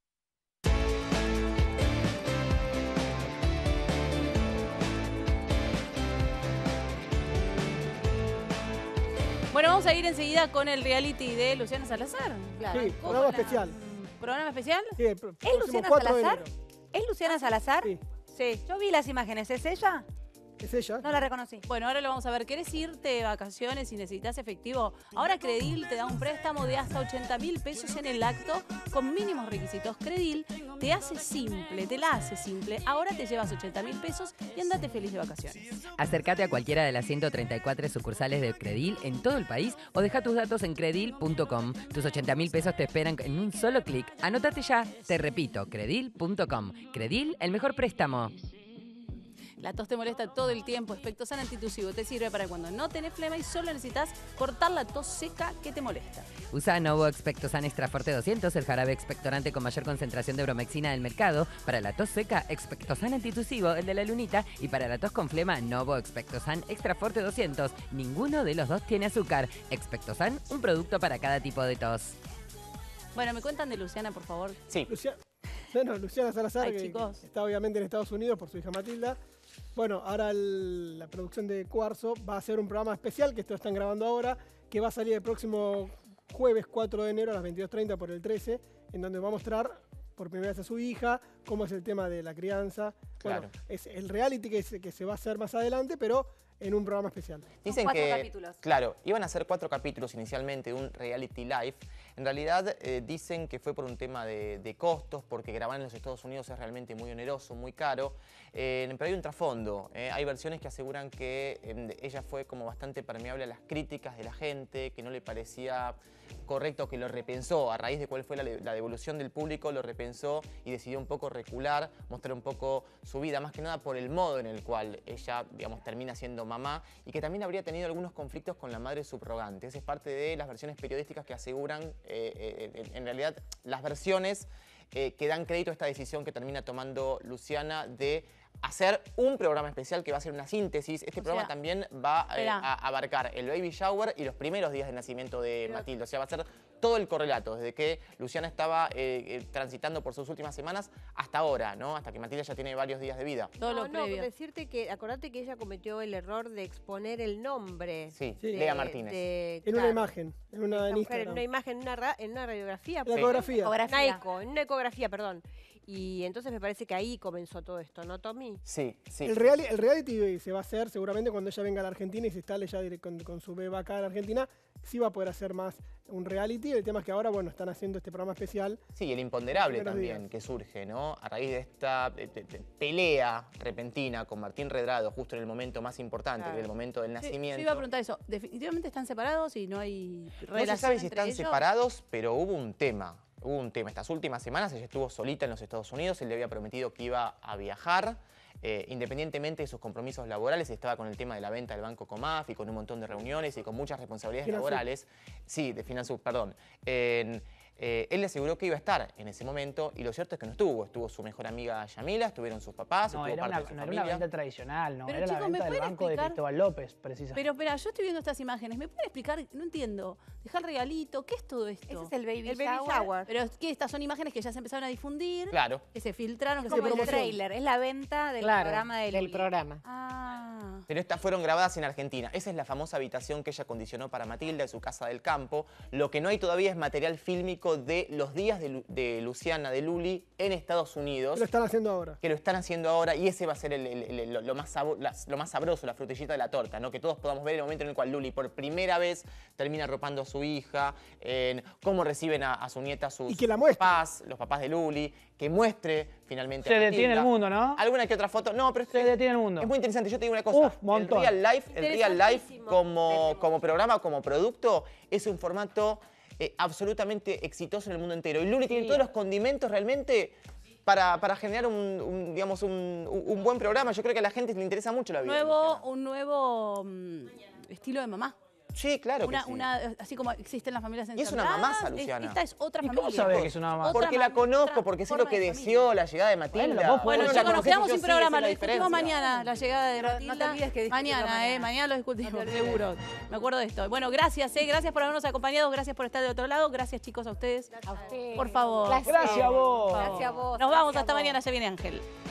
Bueno, vamos a ir enseguida con el reality de Luciana Salazar. Sí, programa especial. ¿Programa especial? Sí, el pro- ¿Es próximo Luciana cuatro de Salazar? enero. ¿Es Luciana Salazar? Sí. Sí. Yo vi las imágenes. ¿Es ella? ¿Es ella? No la reconocí. Bueno, ahora lo vamos a ver. ¿Querés irte de vacaciones y necesitas efectivo? Ahora Credil te da un préstamo de hasta ochenta mil pesos en el acto con mínimos requisitos. Credil te hace simple, te la hace simple. Ahora te llevas ochenta mil pesos y andate feliz de vacaciones. Acércate a cualquiera de las ciento treinta y cuatro sucursales de Credil en todo el país o deja tus datos en credil punto com. Tus ochenta mil pesos te esperan en un solo clic. Anótate ya. Te repito, credil punto com. Credil, el mejor préstamo. La tos te molesta todo el tiempo. Expectosan antitusivo te sirve para cuando no tenés flema y solo necesitas cortar la tos seca que te molesta. Usa Novo Expectosan Extra Forte doscientos, el jarabe expectorante con mayor concentración de bromexina del mercado. Para la tos seca, Expectosan antitusivo, el de la lunita. Y para la tos con flema, Novo Expectosan Extra Forte doscientos. Ninguno de los dos tiene azúcar. Expectosan, un producto para cada tipo de tos. Bueno, ¿me cuentan de Luciana, por favor? Sí. Lucia- Bueno, Luciana Salazar, Ay, que, chicos. que está obviamente en Estados Unidos por su hija Matilda. Bueno, ahora el- la producción de Cuarzo va a hacer un programa especial, que esto están grabando ahora, que va a salir el próximo jueves cuatro de enero a las veintidós treinta por el trece, en donde va a mostrar por primera vez a su hija, cómo es el tema de la crianza. Bueno, Claro. es el reality que se, que se va a hacer más adelante, pero en un programa especial. Dicen cuatro que, capítulos. claro, iban a ser cuatro capítulos inicialmente de un reality live. En realidad eh, dicen que fue por un tema de, de costos, porque grabar en los Estados Unidos es realmente muy oneroso, muy caro. Eh, pero hay un trasfondo. eh, hay versiones que aseguran que eh, ella fue como bastante permeable a las críticas de la gente, que no le parecía correcto, que lo repensó a raíz de cuál fue la, la devolución del público, lo repensó y decidió un poco recular, mostrar un poco su vida, más que nada por el modo en el cual ella, digamos, termina siendo mamá y que también habría tenido algunos conflictos con la madre subrogante. Esa es parte de las versiones periodísticas que aseguran, eh, eh, en realidad, las versiones eh, que dan crédito a esta decisión que termina tomando Luciana de hacer un programa especial que va a ser una síntesis. Este O programa sea, también va eh, espera. a abarcar el baby shower y los primeros días de nacimiento de Pero- Matilde. O sea, va a ser todo el correlato, desde que Luciana estaba eh, eh, transitando por sus últimas semanas hasta ahora, ¿no? Hasta que Matilde ya tiene varios días de vida. Todo no, lo no, previo. decirte que, acordate que ella cometió el error de exponer el nombre. Sí, Sí. Lea Martínez. de- En una claro, imagen, en una esta en mujer, en Instagram. una imagen, en una, ra- en una radiografía. La ecografía. Una eco, en una ecografía, perdón. Y entonces me parece que ahí comenzó todo esto, ¿no, Tommy? Sí, sí. El, reali- el reality se va a hacer seguramente cuando ella venga a la Argentina y se instale ya dire- con, con su bebé acá en la Argentina. Sí va a poder hacer más un reality. El tema es que ahora, bueno, están haciendo este programa especial. Sí, el imponderable Primeros también días. que surge, ¿no? A raíz de esta eh, te- te- pelea repentina con Martín Redrado, justo en el momento más importante, Claro. que es el momento del Sí, nacimiento. yo iba a preguntar eso. ¿Definitivamente están separados y no hay relación No se sabe si entre están ellos? separados, pero hubo un tema. Hubo un tema. Estas últimas semanas ella estuvo solita en los Estados Unidos, él le había prometido que iba a viajar. Eh, independientemente de sus compromisos laborales, estaba con el tema de la venta del Banco Comaf y con un montón de reuniones y con muchas responsabilidades Finasur. laborales. Sí, de Finasur, perdón. En- eh, él le aseguró que iba a estar en ese momento y lo cierto es que no estuvo. Estuvo su mejor amiga Yamila, estuvieron sus papás, No, estuvo era parte una, de su no era una familia. venta tradicional, no, Pero, era chicos, la ¿me venta del pueden banco de explicar? Cristóbal López, precisamente. Pero espera, yo estoy viendo estas imágenes. ¿Me pueden explicar? No entiendo. Dejar el regalito. ¿Qué es todo esto? Ese es el baby El baby shower. shower. Pero ¿qué? Estas son imágenes que ya se empezaron a difundir, Claro. que se filtraron, que Es se como el promoción. trailer, es la venta del Claro, programa de del Luli. programa. Ah. Pero estas fueron grabadas en Argentina. Esa es la famosa habitación que ella acondicionó para Matilda en su casa del campo. Lo que no hay todavía es material fílmico periodístico de los días de, Lu- de Luciana, de Luli, en Estados Unidos. Lo están haciendo ahora. Que lo están haciendo ahora y ese va a ser el, el- el- lo, lo más sabo- las- lo más sabroso, la frutillita de la torta, ¿no? Que todos podamos ver el momento en el cual Luli por primera vez termina arropando a su hija, en cómo reciben a, a su nieta sus Y que la muestre. papás, los papás de Luli, que muestre finalmente Se a detiene Matilda. el mundo, ¿no? Alguna que otra foto. No, pero es, Se detiene el mundo. es muy interesante. Yo te digo una cosa. Uf, montón. El Real Life, el Real Life como, como programa, como producto, es un formato eh, absolutamente exitoso en el mundo entero. Y Luli tiene todos los condimentos realmente para, para generar un, un, digamos, un, un buen programa. Yo creo que a la gente le interesa mucho la vida. Nuevo, un nuevo mm, estilo de mamá. Sí, claro Una, que sí. una, así como existen las familias Y es una encerradas, mamaza, es- Luciana. Esta es otra ¿Y familia. cómo sabés que es una mamá? Otra Porque la mam- conozco, otra porque sé forma lo que de deseó la llegada de Matilda. Bueno, vos podés- Bueno, Vos la chicos, nos conocés, quedamos yo sin sí, programa, esa es lo la discutimos diferencia. mañana, la llegada de No- no te Matilda. olvides que discutimos mañana, mañana. eh, mañana lo discutimos, No te olvides. seguro. Me acuerdo de esto. Bueno, gracias, eh, gracias por habernos acompañado, gracias por estar de otro lado, gracias chicos a ustedes. A usted. Por favor. Gracias a vos. Gracias a vos. Nos vamos, gracias hasta a vos. mañana, ya viene Ángel.